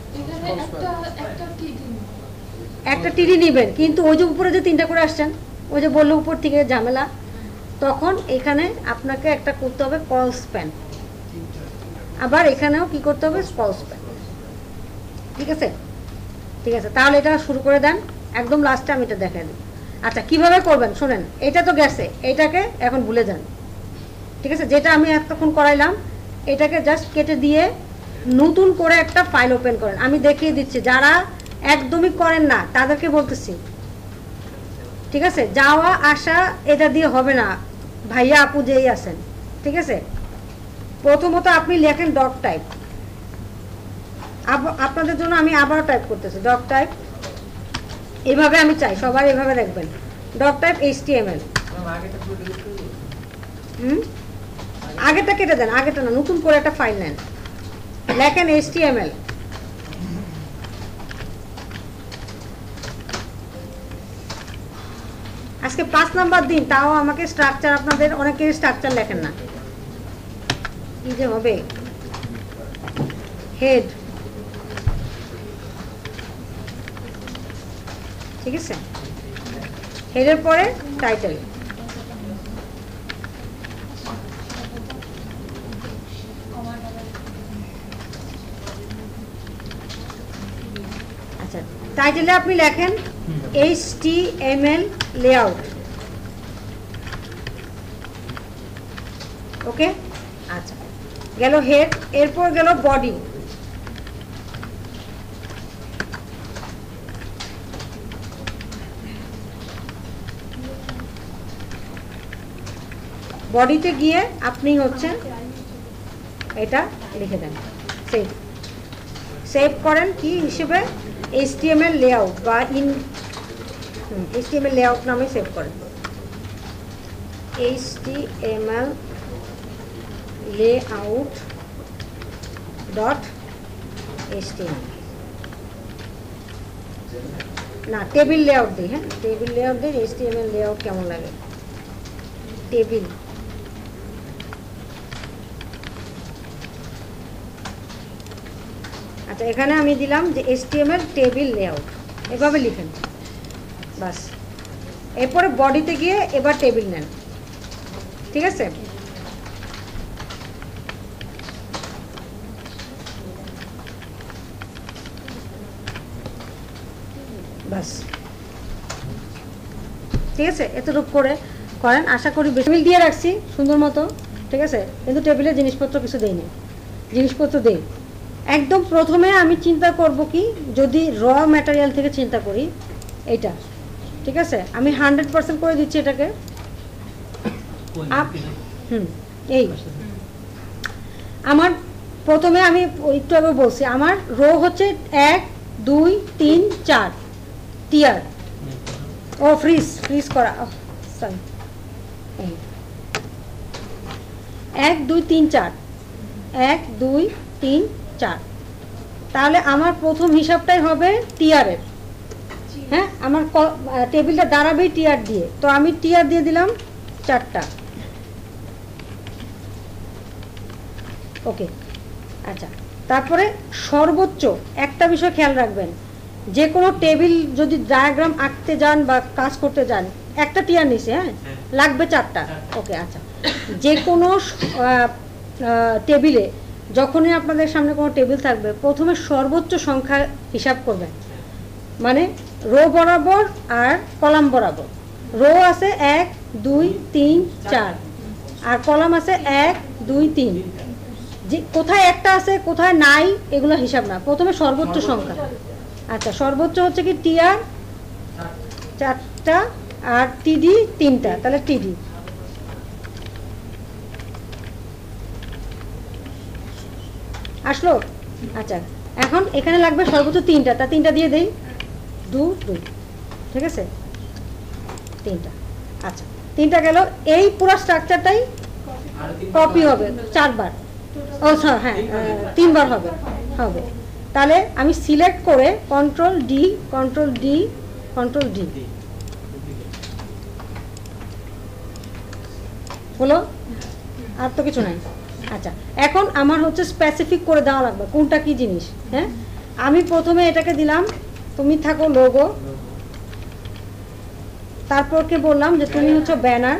একটা টিডি নিবেন, কিন্তু ওই যে উপরে যে তিনটা করে আসছেন, ওই যে বললো উপর থেকে ঝামেলা, তখন এখানে আপনাকে একটা করতে হবে কলস পেন, আবার এখানেও কি করতে হবে কলস পেন, ঠিক আছে। ঠিক আছে, তাহলে এটা শুরু করে দেন, একদম লাস্টে আমি এটা দেখাই দিই। আচ্ছা কিভাবে করবেন শোনেন, এটা তো গেছে, এটাকে এখন ভুলে যান, ঠিক আছে। যেটা আমি এতক্ষণ করাইলাম এটাকে জাস্ট কেটে দিয়ে নতুন করে একটা ফাইল ওপেন করেন। আমি দেখিয়ে দিচ্ছি, যারা একদমই করেন না তাদেরকে বলতেছি, ঠিক আছে। যাওয়া আসা এটা দিয়ে হবে না, ভাইয়া আপু যেই আছেন, ঠিক আছে। প্রথমত আপনি লেখেন ডক টাইপ, আপনাদের জন্য আমি আবার টাইপ করতেছি ডক টাইপ, এভাবে আমি চাই সবাই এভাবে দেখবেন, ডক টাইপ এইচটিএমএল। হুম, আগেটা কেটে দেন, আগেটা না, নতুন করে একটা ফাইল নেন, লেখেন এইচটিএমএল। আজকে পাঁচ নাম্বার দিন, তাও আমাকে স্ট্রাকচার, আপনাদের অনেকের স্ট্রাকচার লেখেন না, কি যে হবে, হেড, ঠিক আছে, হেডের পরে টাইটেল। আচ্ছা, টাইটেলে আপনি লেখেন H T M L layout. Okay, আচ্ছা, গেল হেড। এরপর গেল বডি। বডিতে গিয়ে আপনি হচ্ছে এটা লিখে দেন, সেভ। সেভ করেন কি হিসেবে, H T M L layout বা in H T M L layout নামে সেভ করেন। H T M L layout dot H T M L, না টেবিল লেআউট দিই, হ্যাঁ টেবিল লেআউট দিই। H T M L layout কেমন লাগে, table. আচ্ছা, এখানে আমি দিলাম যে H T M L table layout, এভাবে লিখেন বাস। এরপরে বডিতে গিয়ে এবার টেবিল নেন, ঠিক আছে। বাস, ঠিক আছে, এতটুকু করে করেন। আশা করি টেবিল দিয়ে রাখছি সুন্দর মতো, ঠিক আছে, কিন্তু টেবিলে জিনিসপত্র কিছু দেই না, জিনিসপত্র দেই। একদম প্রথমে আমি চিন্তা করব কি, যদি র ম্যাটেরিয়াল থেকে চিন্তা করি এইটা, ঠিক আছে, আমি হান্ড্রেড পার্সেন্ট করে দিচ্ছি এটাকে। হুম, এই আমার প্রথমে আমি একটু আগে বলছি, আমার রো হচ্ছে এক দুই তিন চার, টিয়ার। ও ফ্রিজ, ফ্রিজ করা, সরি, এক দুই তিন চার, এক দুই তিন চার। তাহলে আমার প্রথম হিসাবটাই হবে টিয়ারের, হ্যাঁ, আমার টেবিলটা দাঁড়াবেই টিয়ার দিয়ে, তো আমি টিয়ার দিয়ে দিলাম চারটা। ওকে, আচ্ছা, তারপরে সর্বোচ্চ একটা বিষয় খেয়াল রাখবেন, যে কোনো টেবিল যদি ডায়াগ্রাম আঁকতে যান বা কাজ করতে যান, একটা টিয়ার নিচে, হ্যাঁ লাগবে চারটা। ওকে, আচ্ছা, যে কোনো টেবিলে যখনই আপনাদের সামনে কোনো টেবিল থাকবে, প্রথমে সর্বোচ্চ সংখ্যা হিসাব করবেন, মানে রো বরাবর আর কলাম বরাবর। রো আছে এক দুই তিন চার, আর কলাম আছে এক দুই তিন। যে কোথায় একটা আছে কোথায় নাই এগুলো হিসাব না, প্রথমে সর্বোচ্চ সংখ্যা। আচ্ছা, সর্বোচ্চ হচ্ছে কি টিআর চারটা আর টিডি তিনটা, তাহলে টিডি। আসলো? আচ্ছা, এখন এখানে লাগবে সর্বোচ্চ তিনটা, তা তিনটা দিয়ে দেই, দু দুই, ঠিক আছে, তিনটা। আচ্ছা, তিনটা গেল। এই পুরো স্ট্রাকচারটাই কপি হবে চারবার, ও হ্যাঁ তিনবার হবে হবে তাহলে আমি সিলেক্ট করে control D, control D, control D হলো, আর তো কিছু নাই। আচ্ছা, এখন আমার হচ্ছে স্পেসিফিক করে দেওয়া লাগবে কোনটা কি জিনিস। হ্যাঁ, আমি প্রথমে এটাকে দিলাম তুমি থাকো লোগো, তারপরকে বললাম যে তুমি হচ্ছে ব্যানার,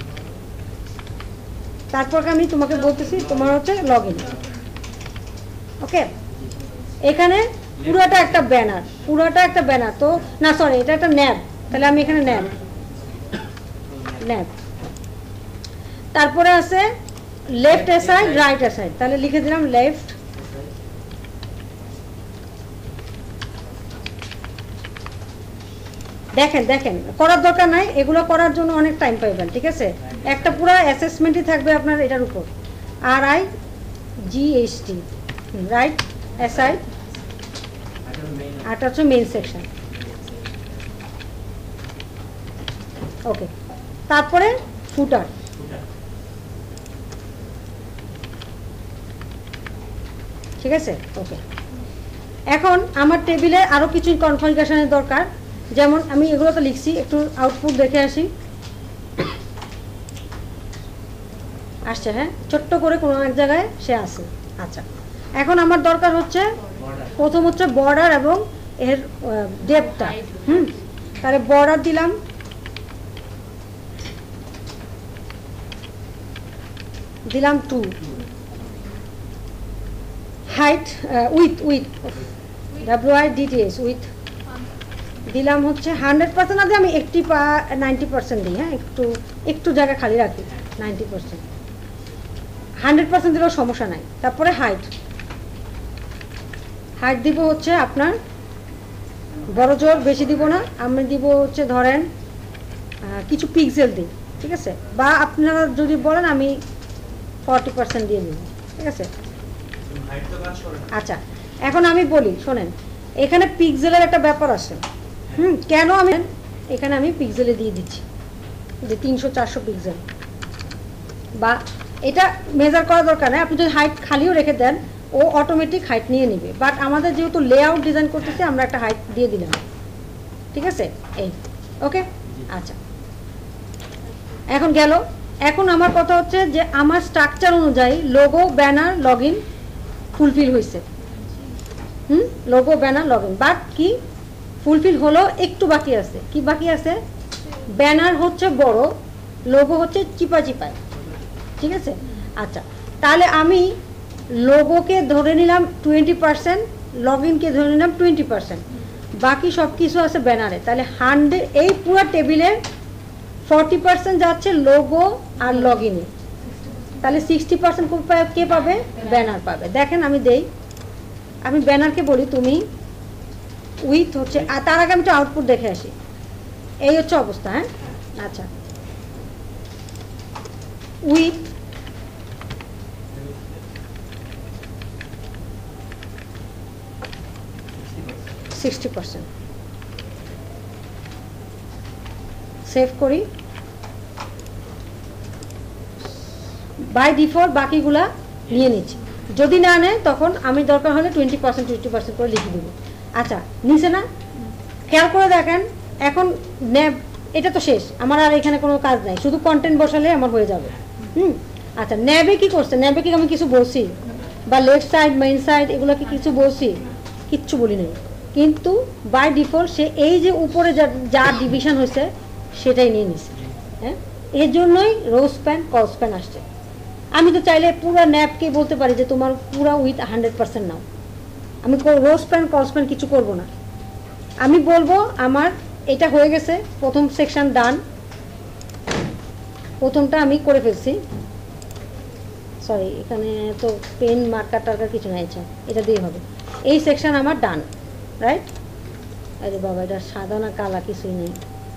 তারপর আমি তোমাকে বলতেছি তোমার হচ্ছে লগ ইন। ওকে, এখানে পুরোটা একটা ব্যানার, পুরোটা একটা ব্যানার, তো না সরি এটা একটা ন্যাব, তাহলে আমি এখানে ন্যাব ন্যাব তারপরে আছে লেফট অ্যাসাইড রাইট অ্যাসাইড, তাহলে লিখে দিলাম লেফট। দেখেন দেখেন করার দরকার নাই, এগুলো করার জন্য অনেক টাইম পাইবেন, ঠিক আছে, একটা পুরো অ্যাসেসমেন্টই থাকবে আপনার এটার উপর। R I G H T right aside, আরটা হচ্ছে মেইন সেকশন। ওকে, তারপরে ফুটার, ঠিক আছে। ওকে, এখন আমার টেবিলে আরও কিছু কনফিগারেশনের দরকার, যেমন আমি এগুলো তো লিখছি, একটু আউটপুট দেখে আসি। আসছে, হ্যাঁ ছোট্ট করে কোনো এক জায়গায় সে আসে। আচ্ছা এখন আমার দরকার হচ্ছে প্রথম হচ্ছে বর্ডার এবং এর ডেপথটা। হুম তাহলে বর্ডার দিলাম দিলাম two, height width width W I D T S width দিলাম হচ্ছে হান্ড্রেড পার্সেন্ট না দিয়ে আমি এইটটি বা নাইনটি পার্সেন্ট দিই, হ্যাঁ একটু একটু জায়গা খালি রাখি, নাইনটি পার্সেন্ট হান্ড্রেড পার্সেন্ট দিলেও সমস্যা নাই। তারপরে হাইট হাইট দিব হচ্ছে আপনার বড় জোর বেশি দিব না, আমি দিব হচ্ছে ধরেন কিছু পিক্সেল দিই, ঠিক আছে, বা আপনারা যদি বলেন আমি ফর্টি পার্সেন্ট দিয়ে দিব, ঠিক আছে। আচ্ছা এখন আমি বলি শোনেন, এখানে পিক্সেলের একটা ব্যাপার আছে। হুম কেন আমি এখানে আমি পিক্সেলে দিয়ে দিচ্ছি যে তিনশো চারশো পিক্সেল, বা এটা মেজার করা দরকার নেই, আপনি যদি হাইট খালিও রেখে দেন ও অটোমেটিক হাইট নিয়ে নেবে, বাট আমাদের যেহেতু লেআউট ডিজাইন করতেছি আমরা একটা হাইট দিয়ে দিলাম, ঠিক আছে এই ওকে। আচ্ছা এখন গেল, এখন আমার কথা হচ্ছে যে আমার স্ট্রাকচার অনুযায়ী logo banner log in fulfil হয়েছে। হুম logo banner log in but কি ফুলফিল হলো, একটু বাকি আছে। কি বাকি আছে? ব্যানার হচ্ছে বড়, লোগো হচ্ছে চিপা চিপায়, ঠিক আছে। আচ্ছা তাহলে আমি লোগোকে ধরে নিলাম টোয়েন্টি পার্সেন্ট, লগ ইনকে ধরে নিলাম টোয়েন্টি পার্সেন্ট, বাকি সব কিছু আছে ব্যানারে। তাহলে হান্ড্রেড এই পুরো টেবিলের ফর্টি পার্সেন্ট যাচ্ছে লোগো আর লগ ইনে, তাহলে সিক্সটি পার্সেন্ট কে পাবে? ব্যানার পাবে। দেখেন আমি দেই, আমি ব্যানারকে বলি তুমি উইথ হচ্ছে, আর তার আগে আমি একটু আউটপুট দেখে আসি। এই হচ্ছে অবস্থা, হ্যাঁ আচ্ছা উইথ সিক্সটি পার্সেন্ট সেভ করি, বাই ডিফল্ট বাকিগুলা নিয়ে নিচ্ছি, যদি না নেয় তখন আমি দরকার হলে টোয়েন্টি পার্সেন্ট টোয়েন্টি পার্সেন্ট করে লিখে দেবো। আচ্ছা নিচে না খেয়াল করে দেখেন, এখন ন্যাব এটা তো শেষ, আমার আর এখানে কোনো কাজ নাই, শুধু কন্টেন্ট বসালে আমার হয়ে যাবে। হুম আচ্ছা ন্যাবে কি করছে? ন্যাবে কি আমি কিছু বলছি, বা লেফট সাইড মেইন সাইড এগুলো কি কিছু বলছি? কিচ্ছু বলি নাই, কিন্তু বাই ডিফল্ট সে এই যে উপরে যা যা ডিভিশন হয়েছে সেটাই নিয়ে নিছে। হ্যাঁ এর জন্যই রো স্প্যান কল স্প্যান আসছে। আমি তো চাইলে পুরো ন্যাপকে বলতে পারি যে তোমার পুরো উইথ হান্ড্রেড পার্সেন্ট নাও, আমি রো স্প্যান কল স্প্যান কিছু করবো না। আমি বলবো আমার এটা হয়ে গেছে, প্রথম সেকশন ডান, প্রথমটা আমি করে ফেলছি, সরি এখানে তো পেন মার্কার টার্কার কিছু নাই, এটা দিয়ে হবে। এই সেকশন আমার ডান, রাইট? আরে বাবা এটা সাদা না কালা কিছুই নেই,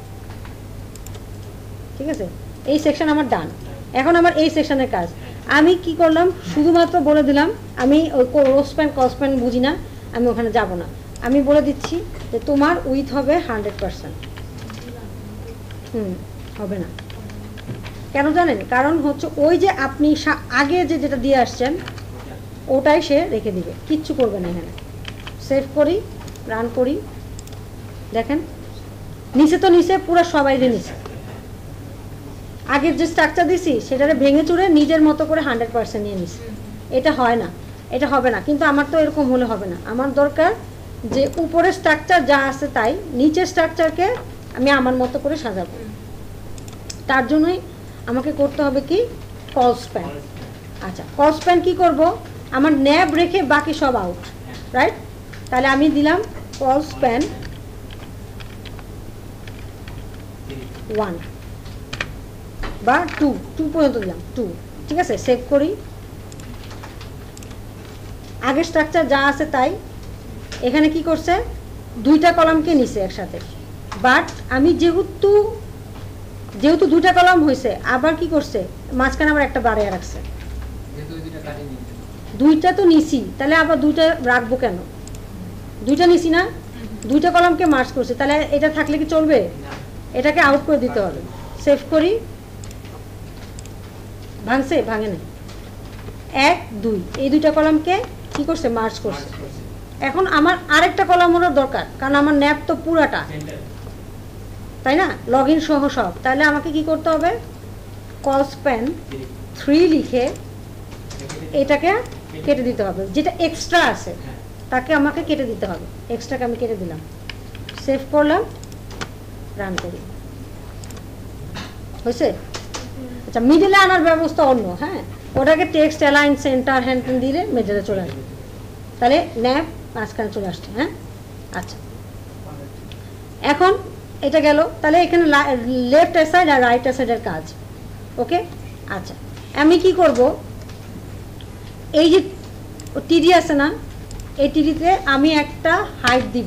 ঠিক আছে এই সেকশন আমার ডান। এখন আমার এই সেকশনের কাজ আমি কি করলাম, শুধুমাত্র বলে দিলাম আমি ওই রো স্প্যান কল স্প্যান বুঝি না, আমি ওখানে যাব না, আমি বলে দিচ্ছি যে তোমার উইথ হবে হান্ড্রেড পার্সেন্ট। হুম হবে না কেন জানেন? কারণ হচ্ছে ওই যে আপনি আগে যে যেটা দিয়ে আসছেন ওটাই সে রেখে দিবে, কিচ্ছু করবে না। এখানে সেভ করি, রান করি, দেখেন নিচে তো নিচে পুরো সবাই নিচে, আগের যে স্ট্রাকচার দিছি সেটারে ভেঙে চুরে নিজের মতো করে হান্ড্রেড পার্সেন্ট নিয়ে নিছি। এটা হয় না, এটা হবে না, কিন্তু আমার তো এরকম হলে হবে না। আমার দরকার যে উপরের স্ট্রাকচার যা আছে তাই, নিচের স্ট্রাকচারকে আমি আমার মতো করে সাজাবো। তার জন্যই আমাকে করতে হবে কি কল স্প্যান। আচ্ছা কল স্প্যান কী করবো, আমার ন্যাব রেখে বাকি সব আউট, রাইট? তাহলে আমি দিলাম কল স্প্যান ওয়ান বা টু, টু পর্যন্ত দিলাম, টু, ঠিক আছে সেভ করি। আগের স্ট্রাকচার যা আছে তাই, এখানে কি করছে দুইটা কলামকে নিছে একসাথে, বাট আমি যেহেতু যেহেতু দুইটা কলাম হয়েছে আবার কি করছে মাঝখানে আবার একটা বাড়িয়ে রাখছে, দুইটা তো নিছি তাহলে আবার দুইটা রাখবো কেন? দুইটা নিছি না, দুইটা কলামকে মার্জ করছে, তাহলে এটা থাকলে কি চলবে? এটাকে আউট করে দিতে হবে। সেভ করি, ভাঙছে ভাঙে না, এক দুই এই দুইটা কলামকে কি করছে মার্জ করছে। এখন আমার আরেকটা কলামেরও দরকার, কারণ আমার ন্যাপ তো পুরাটা, তাই না, লগ ইন সহ সব। তাহলে আমাকে কি করতে হবে, কলস্প্যান থ্রি লিখে এটাকে কেটে দিতে হবে, যেটা এক্সট্রা আছে তাকে আমাকে কেটে দিতে হবে, এক্সট্রাকে আমি কেটে দিলাম, সেভ করলাম, রান করি, হয়েছে? আচ্ছা, মিডলে আনার ব্যবস্থা অন্য, হ্যাঁ, ওটাকে টেক্সট অ্যালাইন সেন্টার হ্যান্ড দিলে মিডলে চলে আসবে, তাহলে ন্যাপ মাঝখানে চলে আসছে। হ্যাঁ, আচ্ছা, এখন এটা গেল, তাহলে এখানে লেফট সাইড আর রাইট সাইডের কাজ। ওকে, আচ্ছা, আমি কি করব, এই যে টিডি আছে না, এই টিডিতে আমি একটা হাইট দিব,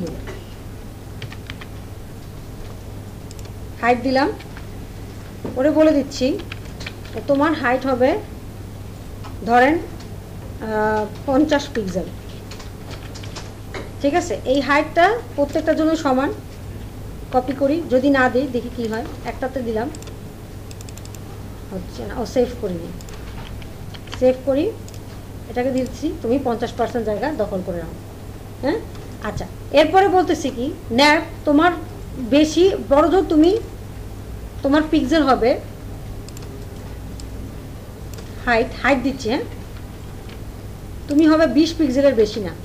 হাইট দিলাম, ওরে বলে দিচ্ছি তোমার হাইট হবে ধরেন পঞ্চাশ পিক্সেল, ঠিক আছে? এই হাইটটা প্রত্যেকটার জন্য সমান, কপি করি, যদি না দিই দেখি কি হয়, একটাতে দিলাম, হচ্ছে না, ও সেভ করি নি, সেভ করি, এটাকে দিচ্ছি তুমি পঞ্চাশ পার্সেন্ট জায়গা দখল করে নাও। হ্যাঁ, আচ্ছা, এরপরে বলতেছি কি, ন্যাপ তোমার বেশি বড় জোর, তুমি তোমার পিক্সেল হবে হাইট, হাইট দিচ্ছি, হ্যাঁ, তুমি হবে বিশ পিক্সেলের বেশি না,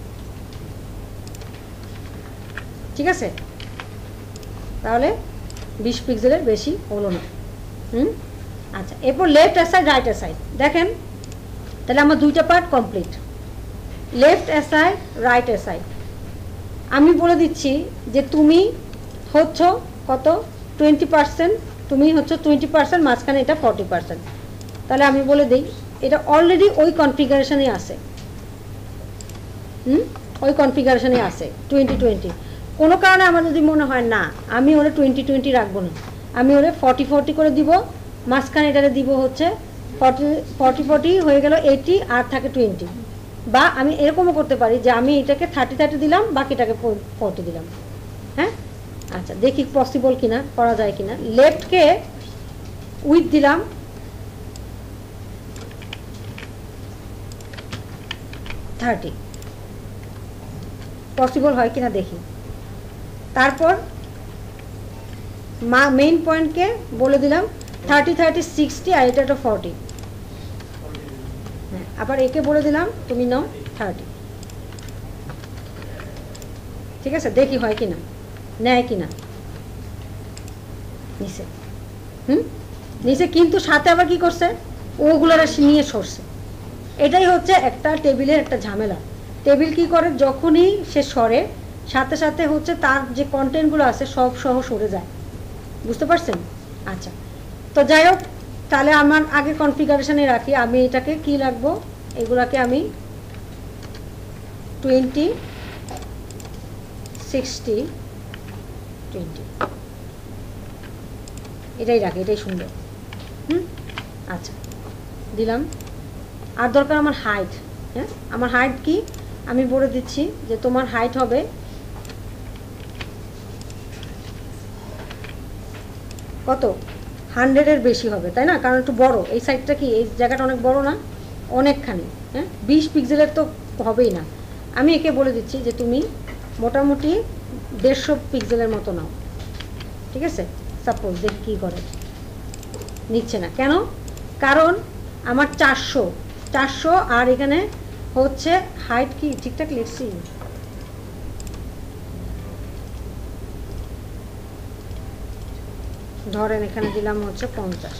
ঠিক আছে? তাহলে বিশ পিক্সেলের বেশি হলো না। হুম, আচ্ছা, এরপর লেফট সাইড রাইট সাইড দেখেন, তাহলে আমার দুইটা part complete, left side right side. আমি বলে দিচ্ছি যে তুমি হচ্ছ কত, টোয়েন্টি পার্সেন্ট, তুমি হচ্ছে টোয়েন্টি পার্সেন্ট, মাঝখানে এটা ফর্টি পার্সেন্ট। তাহলে আমি বলে দিই এটা অলরেডি ওই কনফিগারেশনে আছে, হুম, ওই কনফিগারেশনে আছে টোয়েন্টি টোয়েন্টি। কোনো কারণে আমার যদি মনে হয় না আমি ওরে টোয়েন্টি টোয়েন্টি রাখবো না, আমি ওরে ফর্টি ফর্টি করে দিব, মাঝখানে এটারে দিব হচ্ছে ফর্টি ফর্টি ফর্টি হয়ে গেল এইটি, আর থাকে টোয়েন্টি। বা আমি এরকমও করতে পারি যে আমি এটাকে থার্টি থার্টি দিলাম, বাকিটাকে ফর্টি দিলাম। হ্যাঁ, আচ্ছা, দেখি পসিবল কিনা, করা যায় কিনা। লেফটকে উইথ দিলাম থার্টি, পসিবল হয় কিনা দেখি। তারপর মা মেইন পয়েন্টকে বলে দিলাম থার্টি থার্টি সিক্সটি, আর এটা একটা ফর্টি। হ্যাঁ, আবার একে বলে দিলাম তুমি নাও থার্টি, ঠিক আছে? দেখি হয় কিনা, নেয় কিনা, নিচে, হুম, নিচে, কিন্তু সাথে আবার কি করছে, ওগুলোর নিয়ে সরছে। এটাই হচ্ছে একটা টেবিলের একটা ঝামেলা। টেবিল কি করে, যখনই সে সরে সাথে সাথে হচ্ছে তার যে কন্টেন্টগুলো আছে সব সহ সরে যায়, বুঝতে পারছেন? আচ্ছা, তো যাই হোক, তাহলে আমার আগে কনফিগারেশনে রাখি, আমি এটাকে কি রাখবো, এগুলাকে আমি টোয়েন্টি সিক্সটি টোয়েন্টি এটাই রাখি, এটাই সুন্দর। হুম, আচ্ছা, দিলাম। আর দরকার আমার হাইট। হ্যাঁ, আমার হাইট কি আমি বলে দিচ্ছি যে তোমার হাইট হবে কত, হান্ড্রেডের বেশি হবে, তাই না? কারণ একটু বড়, এই সাইডটা কি, এই জায়গাটা অনেক বড় না, অনেকখানি। হ্যাঁ, বিশ পিক্সেলের তো হবেই না। আমি একে বলে দিচ্ছি যে তুমি মোটামুটি দেড়শো পিক্সেলের মতো নাও, ঠিক আছে? সাপোজ দেখি কী করে, নিচ্ছে না কেন, কারণ আমার চারশো চারশো আর এখানে হচ্ছে হাইট কি ঠিকঠাক লিখছি, ধরেন এখানে দিলাম হচ্ছে পঞ্চাশ,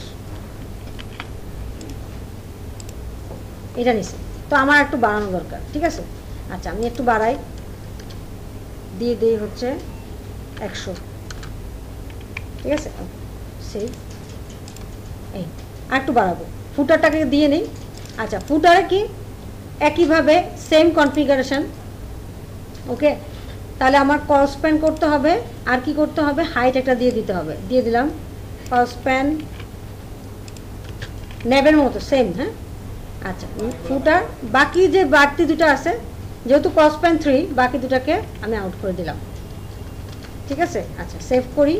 এটা নিচ্ছে, তো আমার একটু বাড়ানো দরকার, ঠিক আছে? আচ্ছা, আমি একটু বাড়াই, দিয়ে দিই হচ্ছে একশো, ঠিক আছে? সেই এই আর একটু বাড়াবো, ফুটারটাকে দিয়ে নিই। আচ্ছা, ফুটারে কি একইভাবে সেম কনফিগারেশন। ওকে, তাহলে আমার কলস্প্যান করতে হবে, আর কি করতে হবে, হাইট একটা দিয়ে দিতে হবে, দিয়ে দিলাম কলস্প্যান নেবের মতো সেম। হ্যাঁ, আচ্ছা, ফুটার বাকি যে বাড়তি দুটো আছে, যেহেতু কলস্প্যান থ্রি, বাকি দুটাকে আমি আউট করে দিলাম, ঠিক আছে? আচ্ছা, সেভ করি,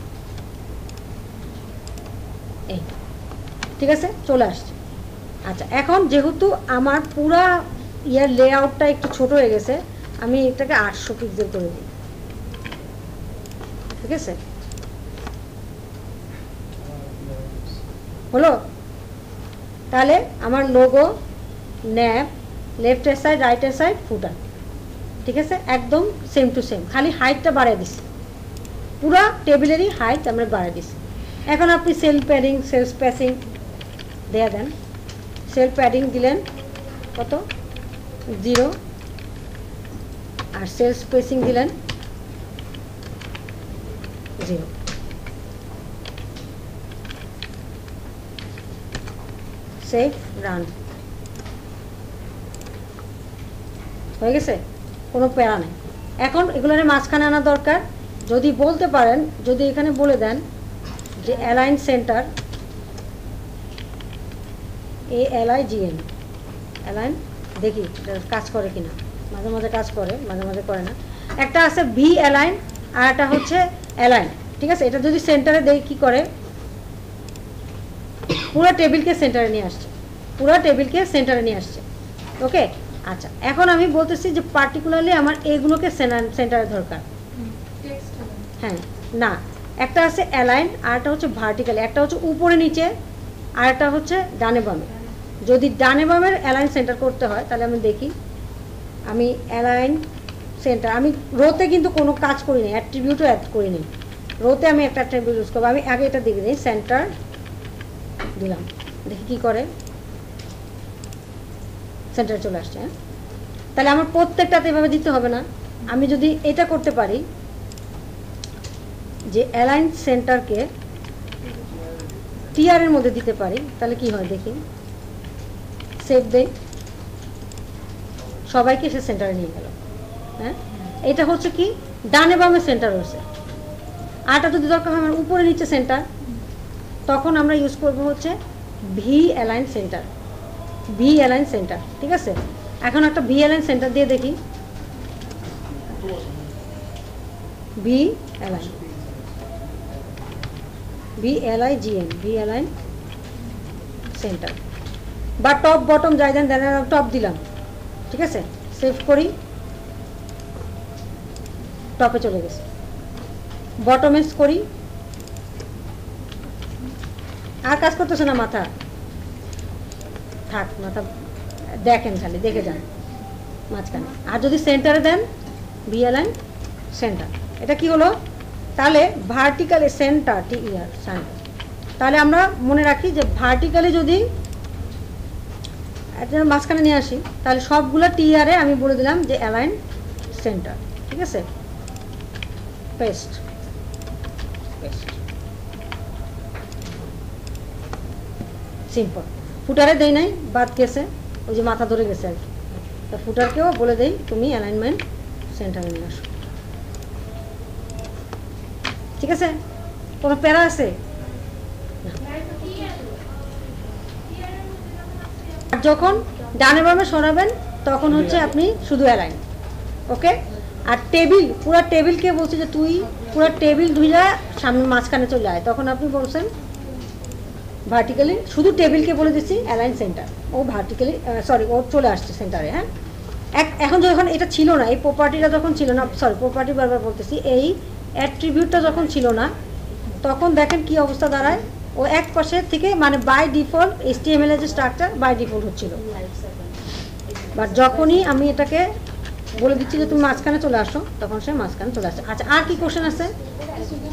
এই ঠিক আছে, চলে আসছে। আচ্ছা, এখন যেহেতু আমার পুরা ইয়ার লেআউটটা একটু ছোট হয়ে গেছে, আমি এটাকে আটশো পিক্সেল করে দিই, ঠিক আছে? হলো? তাহলে আমার logo, nav, left hand side, right hand side, footer, ঠিক আছে, একদম সেম টু সেম, খালি হাইটটা বাড়িয়ে দিছি, পুরা টেবিলেরই হাইট আমরা বাড়িয়ে দিছি। এখন আপনি সেল প্যাডিং, সেল স্পেসিং দেয়া দেন। সেল প্যাডিং দিলেন কত, জিরো, আর সেল স্পেসিং দিলেন জিরো। সেভ, রান, হয়ে গেছে, কোনো প্যারা নেই। এখন এগুলোর মাঝখানে আনা দরকার। যদি বলতে পারেন, যদি এখানে বলে দেন যে align centre, A L I G N, align, দেখি কাজ করে কিনা, মাঝে মাঝে কাজ করে, মাঝে মাঝে করে না। একটা আছে ভি অ্যালাইন, আর একটা হচ্ছে অ্যালাইন, ঠিক আছে। এটা যদি সেন্টারে দেই কি করে, পুরো টেবিলকে সেন্টারে নিয়ে আসছে, পুরো টেবিলকে সেন্টারে নিয়ে আসছে। ওকে, আচ্ছা, এখন আমি বলতেছি যে পার্টিকুলারলি আমার এগুলোকে সেন্টারে দরকার। হ্যাঁ, না, একটা আছে অ্যালাইন, আর একটা হচ্ছে ভার্টিক্যাল, একটা হচ্ছে উপরে নিচে, আর একটা হচ্ছে ডানে বামে। যদি ডানে বামের অ্যালাইন সেন্টার করতে হয় তাহলে আমি দেখি, আমি অ্যালাইন সেন্টার, আমি রোতে কিন্তু কোনো কাজ করি না, অ্যাট্রিবিউটও অ্যাড করি নি। রোতে আমি একটা অ্যাট্রিবিউট ইউজ করবো। আমি আগে এটা দেখে দিই, সেন্টার দিলাম, দেখি কি করে, সেন্টারে চলে আসছে। হ্যাঁ, তাহলে আমার প্রত্যেকটাতে এভাবে দিতে হবে না। আমি যদি এটা করতে পারি যে অ্যালাইন সেন্টারকে টিআর এর মধ্যে দিতে পারি, তাহলে কি হয় দেখি, সেভ দেই, সবাইকে সে সেন্টারে নিয়ে গেল। হ্যাঁ, এটা হচ্ছে কি ডানে বামে সেন্টার হচ্ছে। আরটা যদি দরকার হয় আমার উপরে নিচে সেন্টার, তখন আমরা ইউজ করব হচ্ছে V align centre, V align centre, ঠিক আছে। এখন একটা ভি অ্যালাইন সেন্টার দিয়ে দেখি, V align, V L I G N, V align centre, বা টপ বটম যাই দেন, দেন টপ দিলাম, ঠিক আছে। সেভ করি, টপে চলে গেছে। বটমেস করি, আর কাজ করতেছে না, মাথা থাক, মাথা দেখেন, খালি দেখে যান মাঝখানে। আর যদি সেন্টারে দেন ভি অ্যালাইন সেন্টার, এটা কি হলো, তাহলে ভার্টিক্যালি সেন্টার টি ইয়ার সেন্টার। তাহলে আমরা মনে রাখি যে ভার্টিক্যালি যদি এটা মাঝখানে নিয়ে আসি, তাহলে সবগুলো টিআরে আমি বলে দিলাম যে অ্যালাইন সেন্টার, ঠিক আছে। Paste, paste, simple. ফুটারে দেই নাই, বাদ গেছে, ওই যে মাথা ধরে গেছে আর কি। তা ফুটারকেও বলে দেই তুমি অ্যালাইনমেন্ট সেন্টারে নিয়ে আসো, ঠিক আছে। কোনো প্যারা আছে? যখন ডানে বামে সরাবেন তখন হচ্ছে আপনি শুধু অ্যালাইন, ওকে। আর টেবিল, পুরো টেবিলকে বলছি যে তুই পুরো টেবিল ধুইয়া সামনে মাঝখানে চলে আয়, তখন আপনি বলছেন ভার্টিক্যালি, শুধু টেবিলকে বলে দিচ্ছি অ্যালাইন সেন্টার, ও ভার্টিক্যালি সরি ও চলে আসছে সেন্টারে। হ্যাঁ, এখন যখন এটা ছিল না, এই প্রপার্টিটা যখন ছিল না, সরি প্রপার্টি বারবার বলতেছি, এই অ্যাট্রিবিউটটা যখন ছিল না, তখন দেখেন কি অবস্থা দাঁড়ায়, ও এক পাশে থেকে মানে বাই ডিফল্ট এইচটিএমএল এর যে স্ট্রাকচার বাই ডিফল্ট হচ্ছিল, বাট যখনই আমি এটাকে বলে দিচ্ছি যে তুমি মাঝখানে চলে আসো, তখন সে মাঝখানে চলে আসছে। আচ্ছা, আর কি কোশ্চেন আছে?